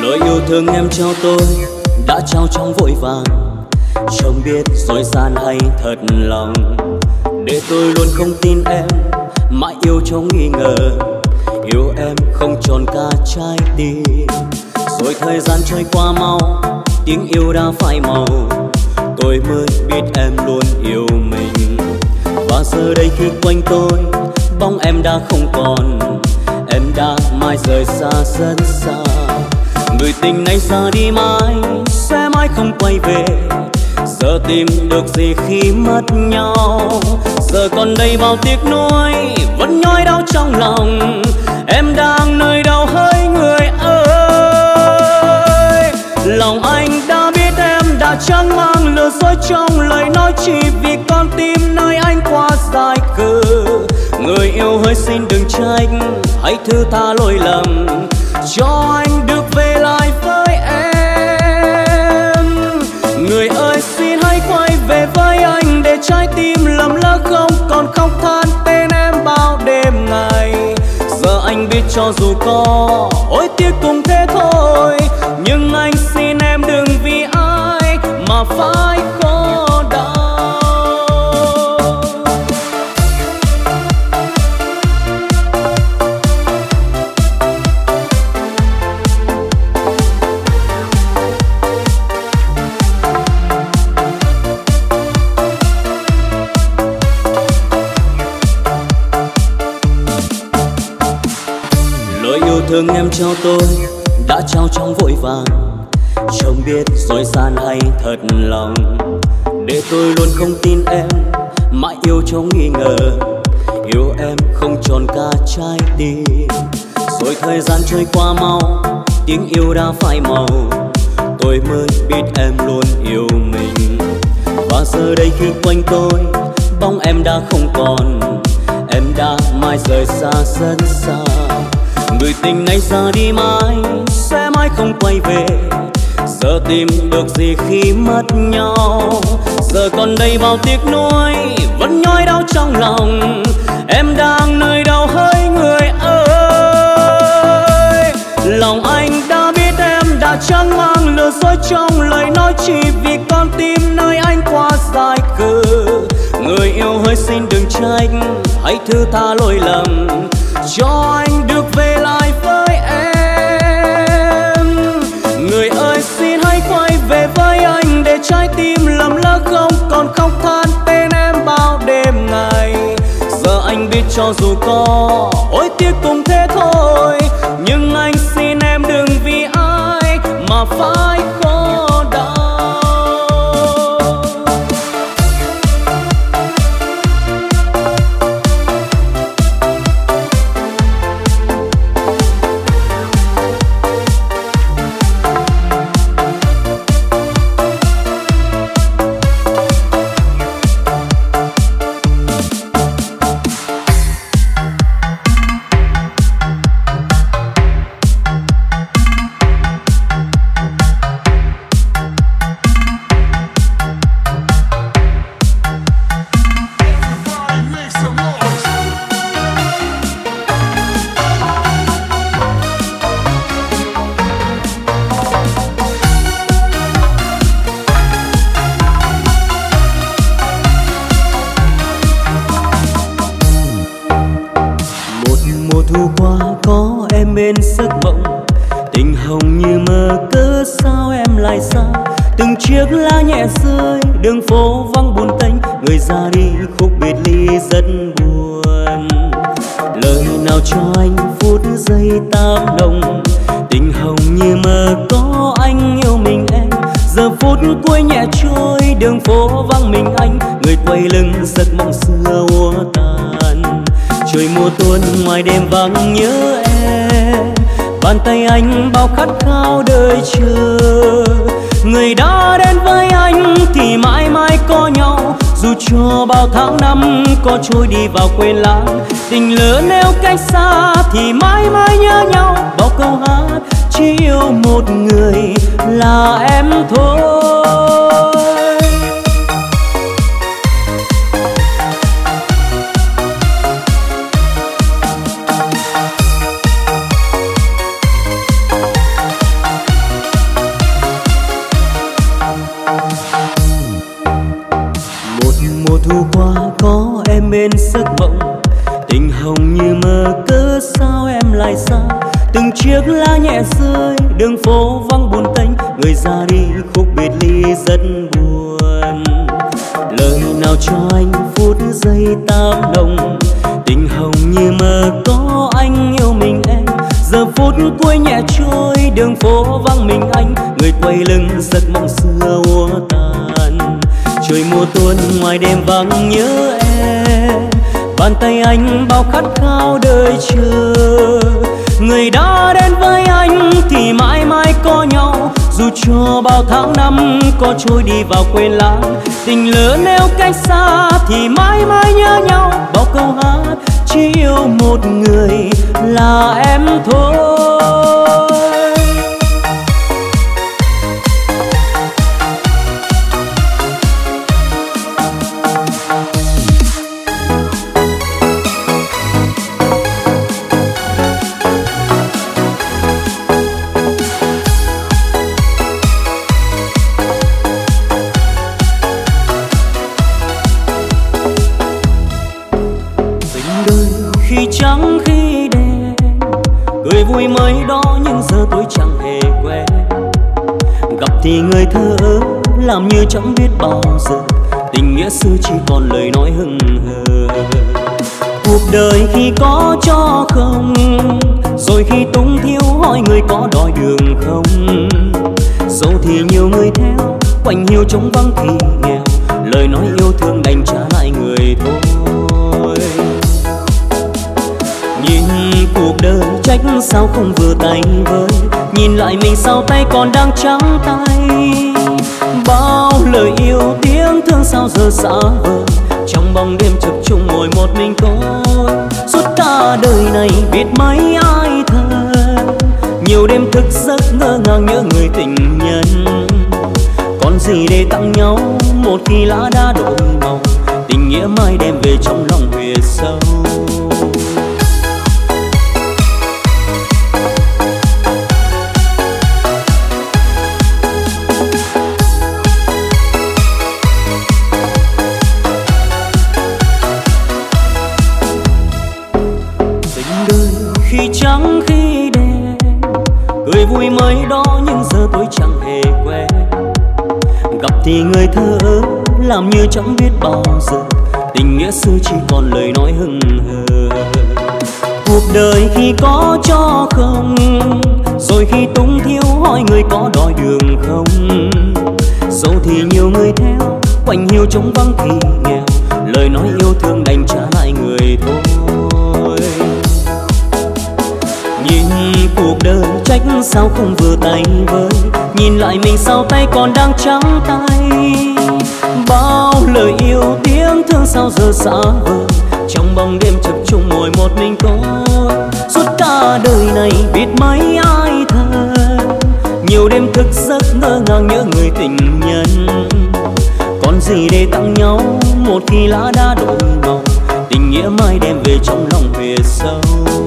Lời yêu thương em trao tôi đã trao trong vội vàng, chẳng biết dối gian hay thật lòng. Để tôi luôn không tin em, mãi yêu trong nghi ngờ, yêu em không tròn cả trái tim. Rồi thời gian trôi qua mau, tiếng yêu đã phai màu, tôi mới biết em luôn yêu mình. Và giờ đây khi quanh tôi, bóng em đã không còn, em đã mãi rời xa rất xa. Người tình này ra đi mãi, sẽ mãi không quay về. Giờ tìm được gì khi mất nhau, giờ còn đây bao tiếc nuối, vẫn nhói đau trong lòng. Em đang nơi đâu hỡi người ơi? Lòng anh đã biết em đã chẳng mang lừa dối trong lời nói, chỉ vì con tim nơi anh quá dài cừ. Người yêu hỡi xin đừng trách, hãy thứ tha lỗi lầm, cho anh được về lại với em. Người ơi xin hãy quay về với anh, để trái tim lầm lỡ không còn khóc than tên em bao đêm ngày. Giờ anh biết cho dù có hối tiếc cũng thế thôi, nhưng anh xin em đừng vì ai mà phải khổ đau. Thương em trao tôi đã trao trong vội vàng, chẳng biết dối gian hay thật lòng. Để tôi luôn không tin em, mãi yêu trong nghi ngờ, yêu em không tròn cả trái tim. Rồi thời gian trôi qua mau, tiếng yêu đã phai màu, tôi mới biết em luôn yêu mình. Và giờ đây khi quanh tôi, bóng em đã không còn, em đã mãi rời xa rất xa. Người tình này ra đi mãi, sẽ mãi không quay về. Giờ tìm được gì khi mất nhau, giờ còn đây bao tiếc nuối, vẫn nhói đau trong lòng. Em đang nơi đâu hỡi người ơi? Lòng anh đã biết em đã chẳng mang lừa dối trong lời nói, chỉ vì con tim nơi anh quá dài cừ. Người yêu hỡi xin đừng trách, hãy thứ tha lỗi lầm, cho anh được về lại với em. Người ơi xin hãy quay về với anh, để trái tim lầm lỡ không còn khóc than tên em bao đêm ngày. Giờ anh biết cho dù có hối tiếc cũng thế thôi, nhưng anh xin em đừng vì ai mà phải khổ đau. Giấc mộng tình hồng như mơ, cớ sao em lại xa? Từng chiếc lá nhẹ rơi, đường phố vắng buồn tênh, người ra đi khúc biệt ly rất buồn. Lời nào cho anh phút giây tam nồng, tình hồng như mơ có anh yêu mình em. Giờ phút cuối nhẹ trôi, đường phố vắng mình anh, người quay lưng giấc mộng xưa úa tàn. Trời mùa tuôn ngoài đêm vắng nhớ em, bàn tay anh bao khát khao đợi chờ. Người đã đến với anh thì mãi mãi có nhau, dù cho bao tháng năm có trôi đi vào quên lãng. Tình lỡ nếu cách xa thì mãi mãi nhớ nhau, bao câu hát chỉ yêu một người là em thôi. bên giấc mộng. Tình hồng như mơ cớ sao em lại xa, từng chiếc lá nhẹ rơi đường phố vắng buồn tênh, người ra đi khúc biệt ly rất buồn. Lời nào cho anh phút giây tam đồng, tình hồng như mơ có anh yêu mình em. Giờ phút cuối nhẹ trôi đường phố vắng mình anh, người quay lưng giấc mộng xưa úa tàn. Trời mùa tuôn ngoài đêm vắng nhớ em, bàn tay anh bao khát khao đợi chờ. Người đã đến với anh thì mãi mãi có nhau, dù cho bao tháng năm có trôi đi vào quên lãng. Tình lỡ nếu cách xa thì mãi mãi nhớ nhau, bao câu hát chỉ yêu một người là em thôi. Trắng khi đêm cười vui mới đó, nhưng giờ tôi chẳng hề quen. Gặp thì người thơ ơ làm như chẳng biết bao giờ, tình nghĩa xưa chỉ còn lời nói hững hờ. Cuộc đời khi có cho không, rồi khi tung thiếu hỏi người có đòi đường không. Dẫu thì nhiều người theo quanh hiu trống vắng thì nghèo, lời nói yêu thương đành trả lại người thôi. Nhìn cuộc đời trách sao không vừa tay với, nhìn lại mình sau tay còn đang trắng tay. Bao lời yêu tiếng thương sao giờ xa vời, trong bóng đêm chập trùng ngồi một mình tôi. Suốt cả đời này biết mấy ai thật, nhiều đêm thức giấc ngỡ ngàng nhớ người tình nhân. Còn gì để tặng nhau một khi lá đã đổi màu, tình nghĩa mai đem về trong lòng huyệt sâu. Trắng khi đêm cười vui mới đó, nhưng giờ tôi chẳng hề quen. Gặp thì người thơ ơ làm như chẳng biết bao giờ, tình nghĩa xưa chỉ còn lời nói hững hờ. Cuộc đời khi có cho không, rồi khi tung thiếu hỏi người có đòi đường không. Dẫu thì nhiều người theo quanh hiu trống vắng thì nghèo, lời nói yêu thương đành trả lại người thôi. Nhìn cuộc đời trách sao không vừa tay với, nhìn lại mình sau tay còn đang trắng tay. Bao lời yêu tiếng thương sao giờ xa vời, trong bóng đêm chập trùng ngồi một mình tôi. Suốt cả đời này biết mấy ai thật, nhiều đêm thức giấc ngỡ ngàng nhớ người tình nhân. Còn gì để tặng nhau một khi lá đã đổi màu, tình nghĩa mai đem về trong lòng huyệt sâu.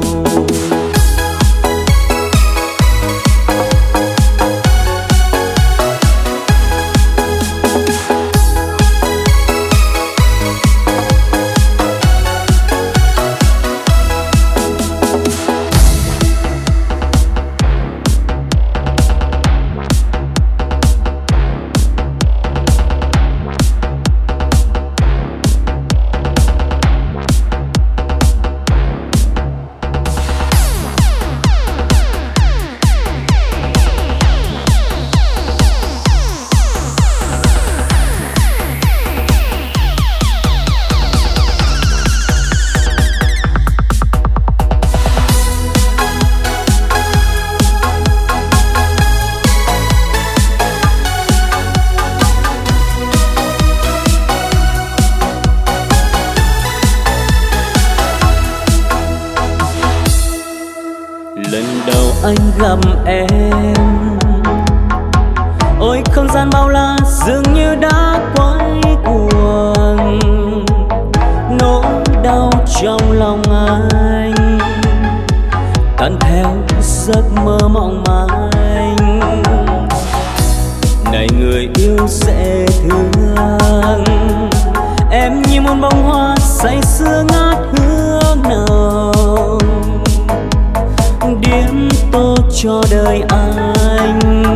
anh gặp em. Ôi không gian bao la dường như đã quay cuồng, nỗi đau trong lòng anh tan theo giấc mơ mộng manh. Này người yêu sẽ thương em như một bông hoa say sưa cho đời anh,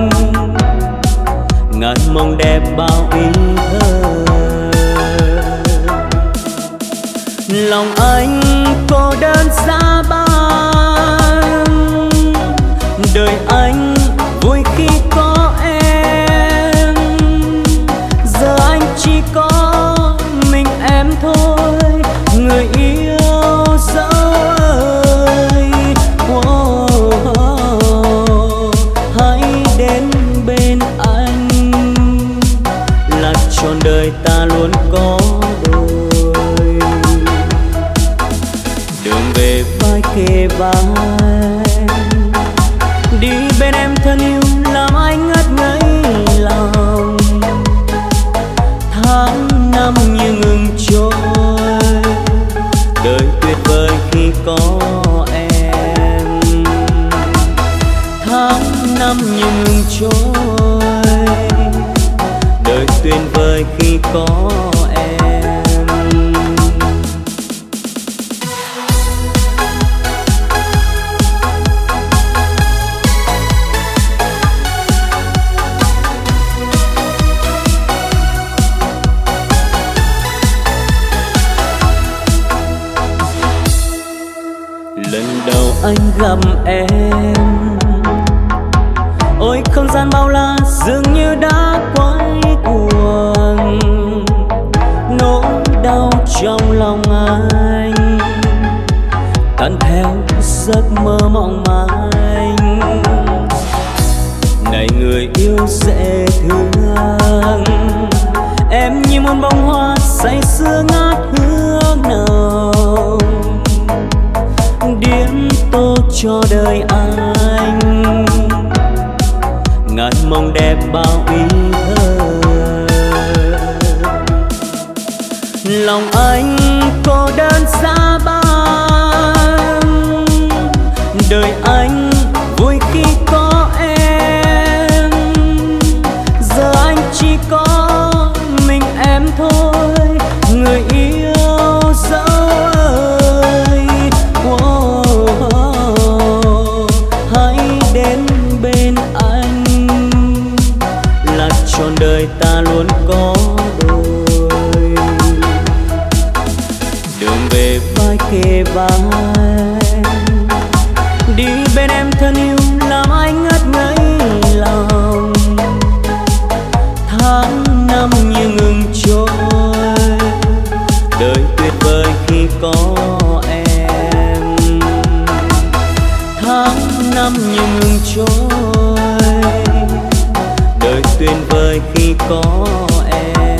ngàn mong đẹp bao ý thơ. Lòng anh cô đơn giá băng, đời anh vui khi có em. Giờ anh chỉ có mình em thôi, người yêu dấu ơi. Oh, oh, oh. Hãy đến bên anh, là trọn đời ta luôn có đôi. Đường về vai kề vai, đi bên em thân yêu làm anh ngất ngây lòng. Tháng năm như ngừng trôi, đời tuyệt vời khi có em. Tháng năm như ngừng trôi, đời tuyệt vời khi có em. Lần đầu anh gặp em, ôi không gian bao la dường như đã quay cuồng. Nỗi đau trong lòng anh tan theo giấc mơ mộng manh. Này người yêu dễ thương, em như một bông hoa say sưa ngát hương nồng. Điểm tô cho đời anh, ngàn mong đẹp bao ý thơ. Lòng anh cô đơn giá băng, đời anh vui khi có em. Giờ anh chỉ có mình em thôi, người yêu dấu ơi. Oh, oh, oh. Hãy đến bên anh, là trọn đời ta luôn có đôi. Đường về vai kề vai, đi bên em thân yêu làm anh ngất ngây lòng. Tháng năm như ngừng trôi, đời tuyệt vời khi có em. Tháng năm như ngừng trôi, đời tuyệt vời khi có em.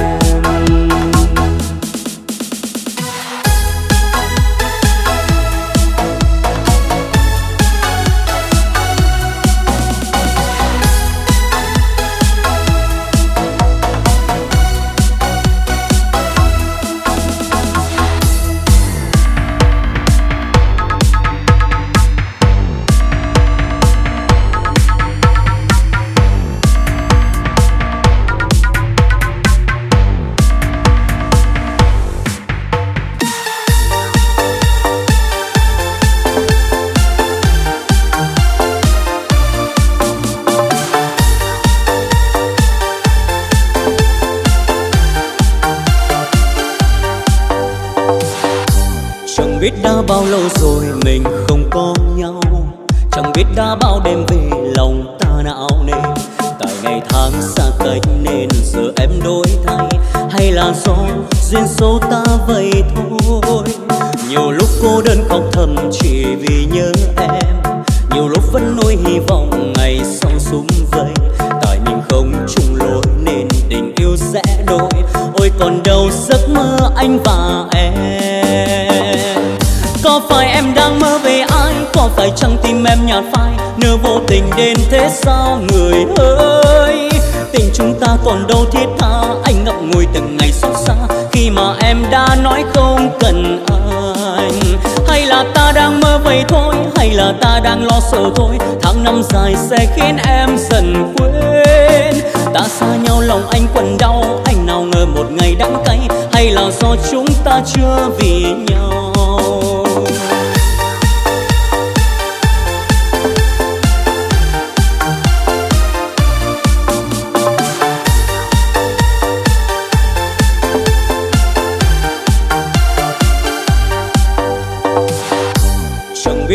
Biết đã bao lâu rồi mình không có nhau, chẳng biết đã bao đêm về lòng ta não nề. Tại ngày tháng xa cách nên giờ em đổi thay, hay là do duyên số ta vậy thôi. Nhiều lúc cô đơn khóc thầm chỉ vì nhớ em, nhiều lúc vẫn nuôi hy vọng ngày sau sum vầy. Tại mình không chung lối nên tình yêu sẽ đổi, ôi còn đâu giấc mơ anh và em. Có phải em đang mơ về ai, có phải chăng tim em nhạt phai, nỡ vô tình đến thế sao người ơi. Tình chúng ta còn đâu thiết tha, anh ngậm ngùi từng ngày xót xa khi mà em đã nói không cần anh. Hay là ta đang mơ vậy thôi, hay là ta đang lo sợ thôi. Tháng năm dài sẽ khiến em dần quên. Ta xa nhau lòng anh quặn đau, anh nào ngờ một ngày đắng cay, hay là do chúng ta chưa vì nhau.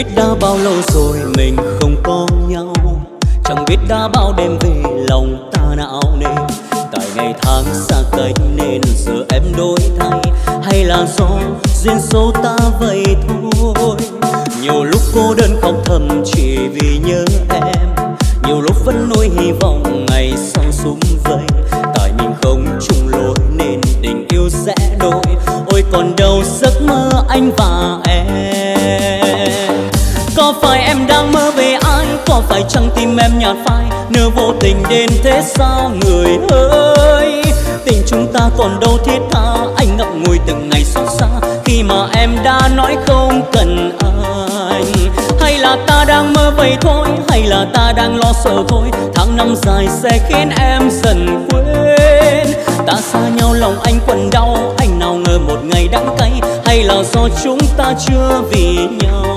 biết đã bao lâu rồi mình không có nhau, chẳng biết đã bao đêm về lòng ta não nề. Tại ngày tháng xa cách nên giờ em đổi thay, hay là do duyên số ta vậy thôi. Nhiều lúc cô đơn khóc thầm chỉ vì nhớ em, nhiều lúc vẫn nuôi hy vọng ngày sau sum vầy. Tại mình không chung lối nên tình yêu sẽ đổi, ôi còn đâu giấc mơ anh và em. Có phải em đang mơ về ai, có phải chẳng tim em nhạt phai, nỡ vô tình đến thế sao người ơi. Tình chúng ta còn đâu thiết tha, anh ngậm ngùi từng ngày xót xa khi mà em đã nói không cần anh. Hay là ta đang mơ vậy thôi, hay là ta đang lo sợ thôi, tháng năm dài sẽ khiến em dần quên. Ta xa nhau lòng anh quặn đau, anh nào ngờ một ngày đắng cay, hay là do chúng ta chưa vì nhau.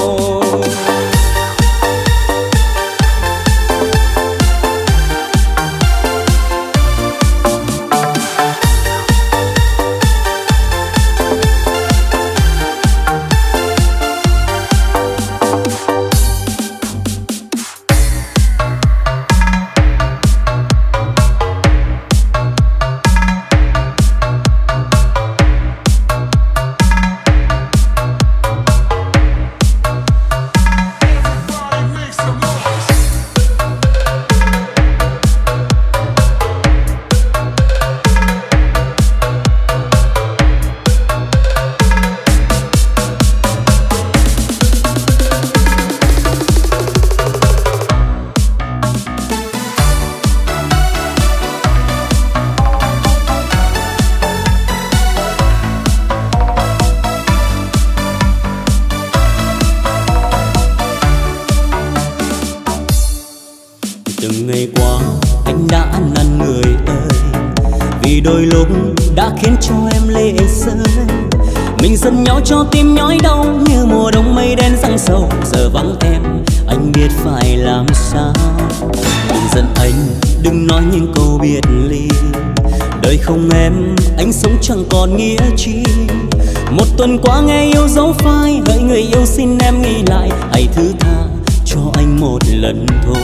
Đôi lúc đã khiến cho em lệ rơi, mình dần nhau cho tim nhói đau như mùa đông mây đen giăng sầu. Giờ vắng em anh biết phải làm sao, đừng giận anh đừng nói những câu biệt ly. Đời không em anh sống chẳng còn nghĩa chi, một tuần qua nghe yêu dấu phai, hỡi người yêu xin em nghĩ lại, hãy thứ tha cho anh một lần thôi.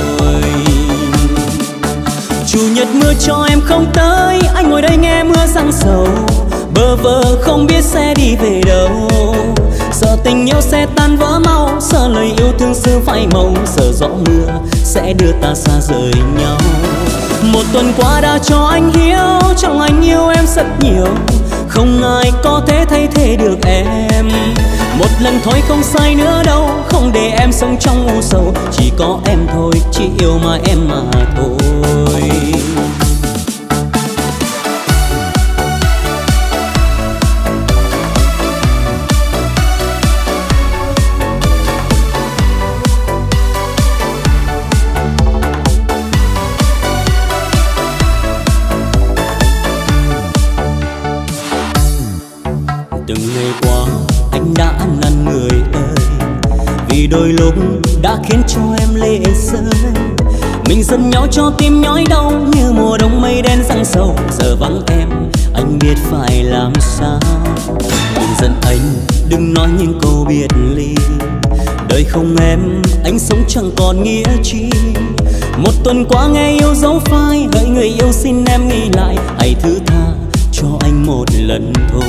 Chủ nhật mưa cho em không tới, anh ngồi đây nghe mưa giăng sầu, bơ vơ không biết sẽ đi về đâu. Sợ tình yêu sẽ tan vỡ mau, sợ lời yêu thương xưa phai màu, sợ gió mưa sẽ đưa ta xa rời nhau. Một tuần qua đã cho anh hiểu, trong anh yêu em rất nhiều, không ai có thể thay thế được em. Một lần thôi không sai nữa đâu, không để em sống trong u sầu, chỉ có em thôi, chỉ yêu mà em mà thôi. Từng ngày qua anh đã năn người ơi, vì đôi lúc đã khiến cho em lệ rơi, mình dần nhau cho tim nhói đau như mùa đông mây đen giăng sầu. Giờ vắng em anh biết phải làm sao, đừng giận anh đừng nói những câu biệt ly. Đời không em anh sống chẳng còn nghĩa chi, một tuần qua nghe yêu dấu phai, hỡi người yêu xin em nghĩ lại, hãy thứ tha cho anh một lần thôi.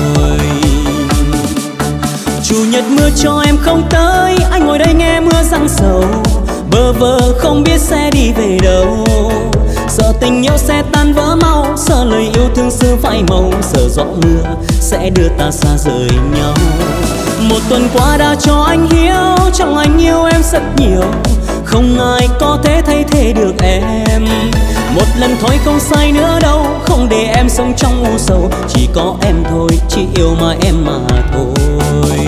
Chủ nhật mưa cho em không tới, anh ngồi đây nghe mưa giăng sầu, bơ vơ không biết sẽ đi về đâu. Sợ tình yêu sẽ tan vỡ mau, sợ lời yêu thương xưa phai màu, sợ gió mưa sẽ đưa ta xa rời nhau. Một tuần qua đã cho anh hiểu, trong anh yêu em rất nhiều, không ai có thể thay thế được em. Một lần thôi không sai nữa đâu, không để em sống trong u sầu, chỉ có em thôi, chỉ yêu mà em mà thôi.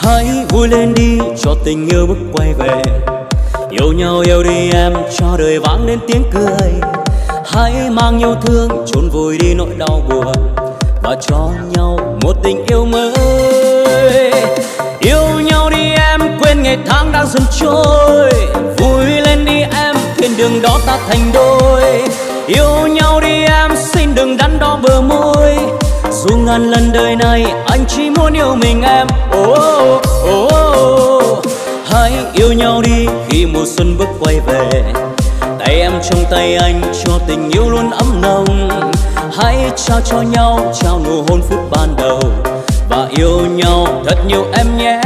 Hãy vui lên đi cho tình yêu bước quay về, yêu nhau yêu đi em cho đời vang lên tiếng cười. Hãy mang yêu thương chôn vùi đi nỗi đau buồn và cho nhau một tình yêu mới. Yêu nhau đi em quên ngày tháng đang dần trôi, vui lên đi em thiên đường đó ta thành đôi. Yêu nhau đi em xin đừng đắn đo bờ môi, dù ngàn lần đời này anh chỉ muốn yêu mình em. Oh, oh, oh. Hãy yêu nhau đi khi mùa xuân bước quay về, tay em trong tay anh cho tình yêu luôn ấm nồng. Hãy trao cho nhau trao nụ hôn phút ban đầu và yêu nhau thật nhiều em nhé.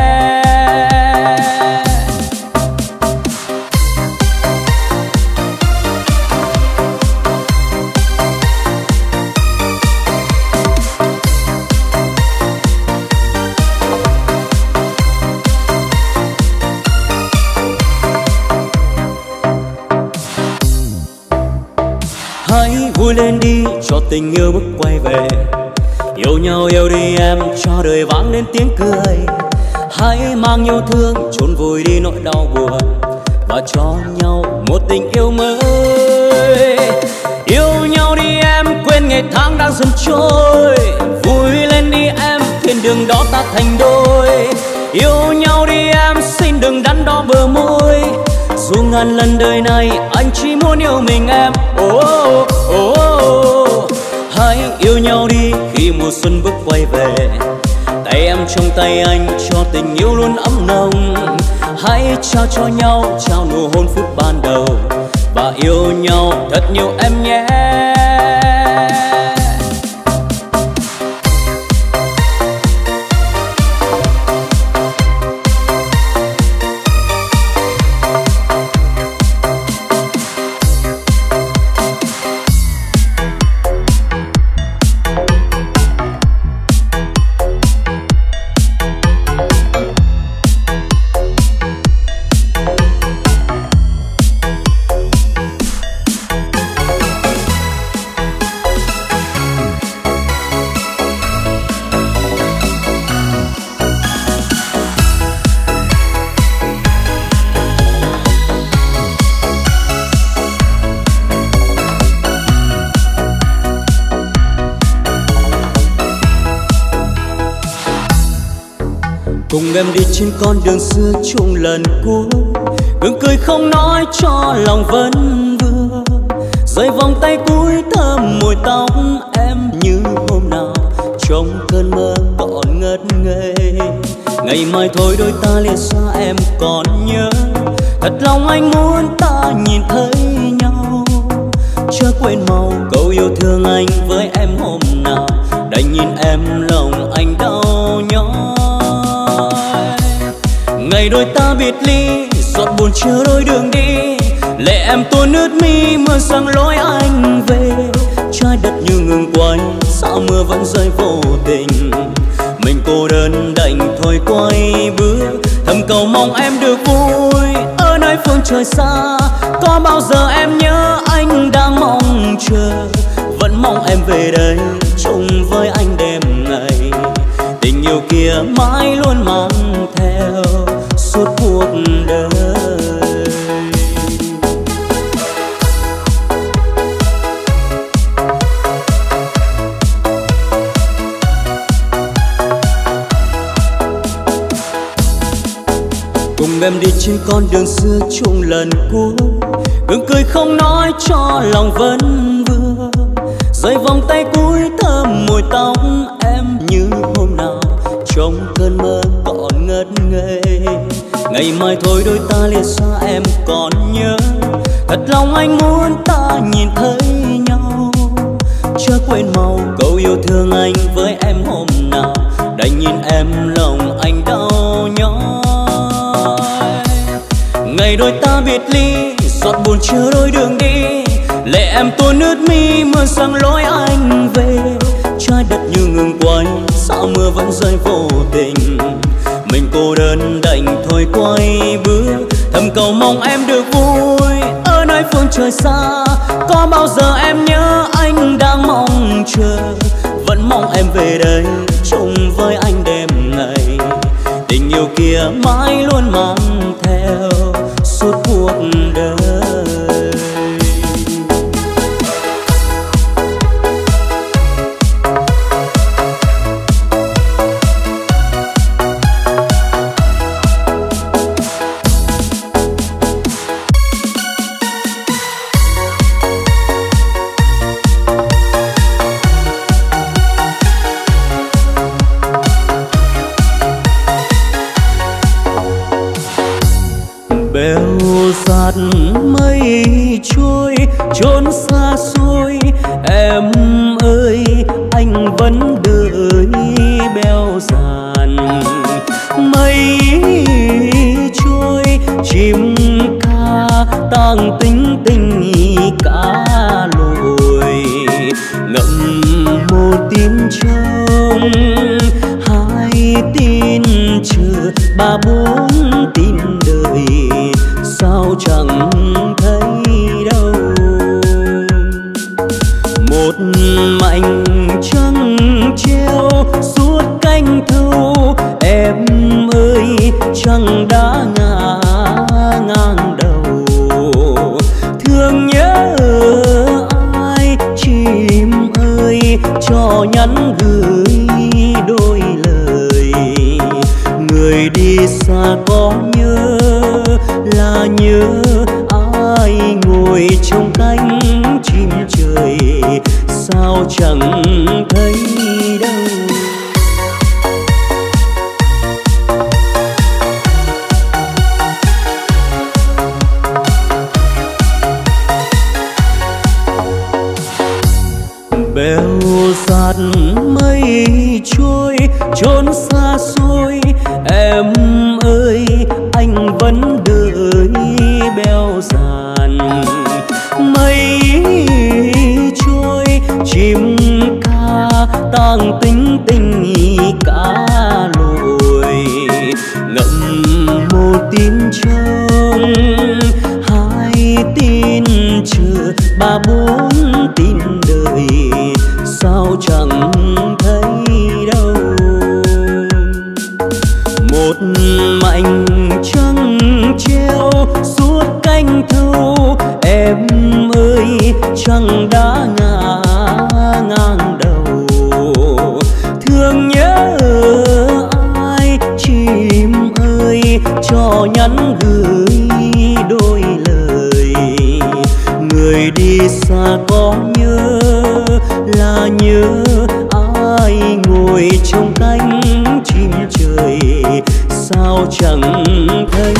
Hãy vui lên đi cho tình yêu bước quay về, yêu nhau yêu đi em cho đời vang lên tiếng cười. Hãy mang yêu thương chôn vùi đi nỗi đau buồn và cho nhau một tình yêu mới. Yêu nhau đi em quên ngày tháng đang dần trôi, vui lên đi em thiên đường đó ta thành đôi. Yêu nhau đi em xin đừng đắn đo bờ môi, dù ngàn lần đời này anh chỉ muốn yêu mình em. Oh, oh, oh. Hãy yêu nhau đi khi mùa xuân bước quay về, tay em trong tay anh cho tình yêu luôn ấm nồng. Hãy trao cho nhau trao nụ hôn phút ban đầu và yêu nhau thật nhiều em nhé. Cùng em đi trên con đường xưa chung lần cuối, gương cười không nói cho lòng vẫn vương. Rơi vòng tay cuối thơm mùi tóc em như hôm nào trong cơn mơ còn ngất ngây. Ngày mai thôi đôi ta lìa xa em còn nhớ, thật lòng anh muốn ta nhìn thấy nhau. Chớ quên mau câu yêu thương anh với em hôm nào, đành nhìn em lòng anh đau nhói. Ngày đôi ta biệt ly giọt buồn chờ đôi đường đi, lệ em tuôn ướt mi mưa sang lối anh về. Trái đất như ngừng quay sao mưa vẫn rơi vô tình, mình cô đơn đành thôi quay bước. Thầm cầu mong em được vui ở nơi phương trời xa, có bao giờ em nhớ anh đang mong chờ. Vẫn mong em về đây chung với anh đêm ngày, tình yêu kia mãi luôn mang theo suốt cuộc đời. Cùng em đi trên con đường xưa chung lần cuối, gương cười không nói cho lòng vẫn vương. Rơi vòng tay cuối thơm mùi tóc em như hôm nào trong cơn mơ còn ngất ngây. Ngày mai thôi đôi ta lìa xa em còn nhớ, thật lòng anh muốn ta nhìn thấy nhau. Chớ quên mau câu yêu thương anh với em hôm nào, đành nhìn em lòng anh đau nhói. Ngày đôi ta biệt ly giọt buồn chờ đôi đường đi, lệ em tuôn ướt mi mưa sang lối anh về. Trái đất như ngừng quay sao mưa vẫn rơi vô tình, mình cô đơn đành thôi quay bước. Thầm cầu mong em được vui ở nơi phương trời xa, có bao giờ em nhớ anh đang mong chờ. Vẫn mong em về đây chung với anh đêm ngày, tình yêu lìa mãi luôn mang theo suốt cuộc đời. Giạt mây trôi trốn xa xôi, em ơi anh vẫn đợi beo dàn. Mây trôi chim ca tang tính tình cá lội, ngậm một tiếng trông hai tin chờ ba bốn tin đời, sao chẳng thấy đâu. Một mảnh trăng treo suốt canh thâu, em ơi trăng đã ngả ngang đầu. Thương nhớ ai chim ơi cho nhắn gửi đôi lời. Người đi xa có nhớ là nhớ ai ngồi trong cánh chim trời, sao chẳng thấy đâu. Bèo giạt mây trôi trốn xa xôi, em ơi anh vẫn đợi beo dàn. Mây trôi chim ca tang tính tình cá lội, ngậm một tin trông hai tin chờ ba bốn tin đời, sao chẳng thấy đâu. Một mảnh trăng treo suốt canh thâu, em ơi trăng đã ngả ngang đầu. Thương nhớ ai chim ơi cho nhắn gửi đôi lời. Người đi xa có nhớ là nhớ ai ngồi trong cánh chim trời, sao chẳng thấy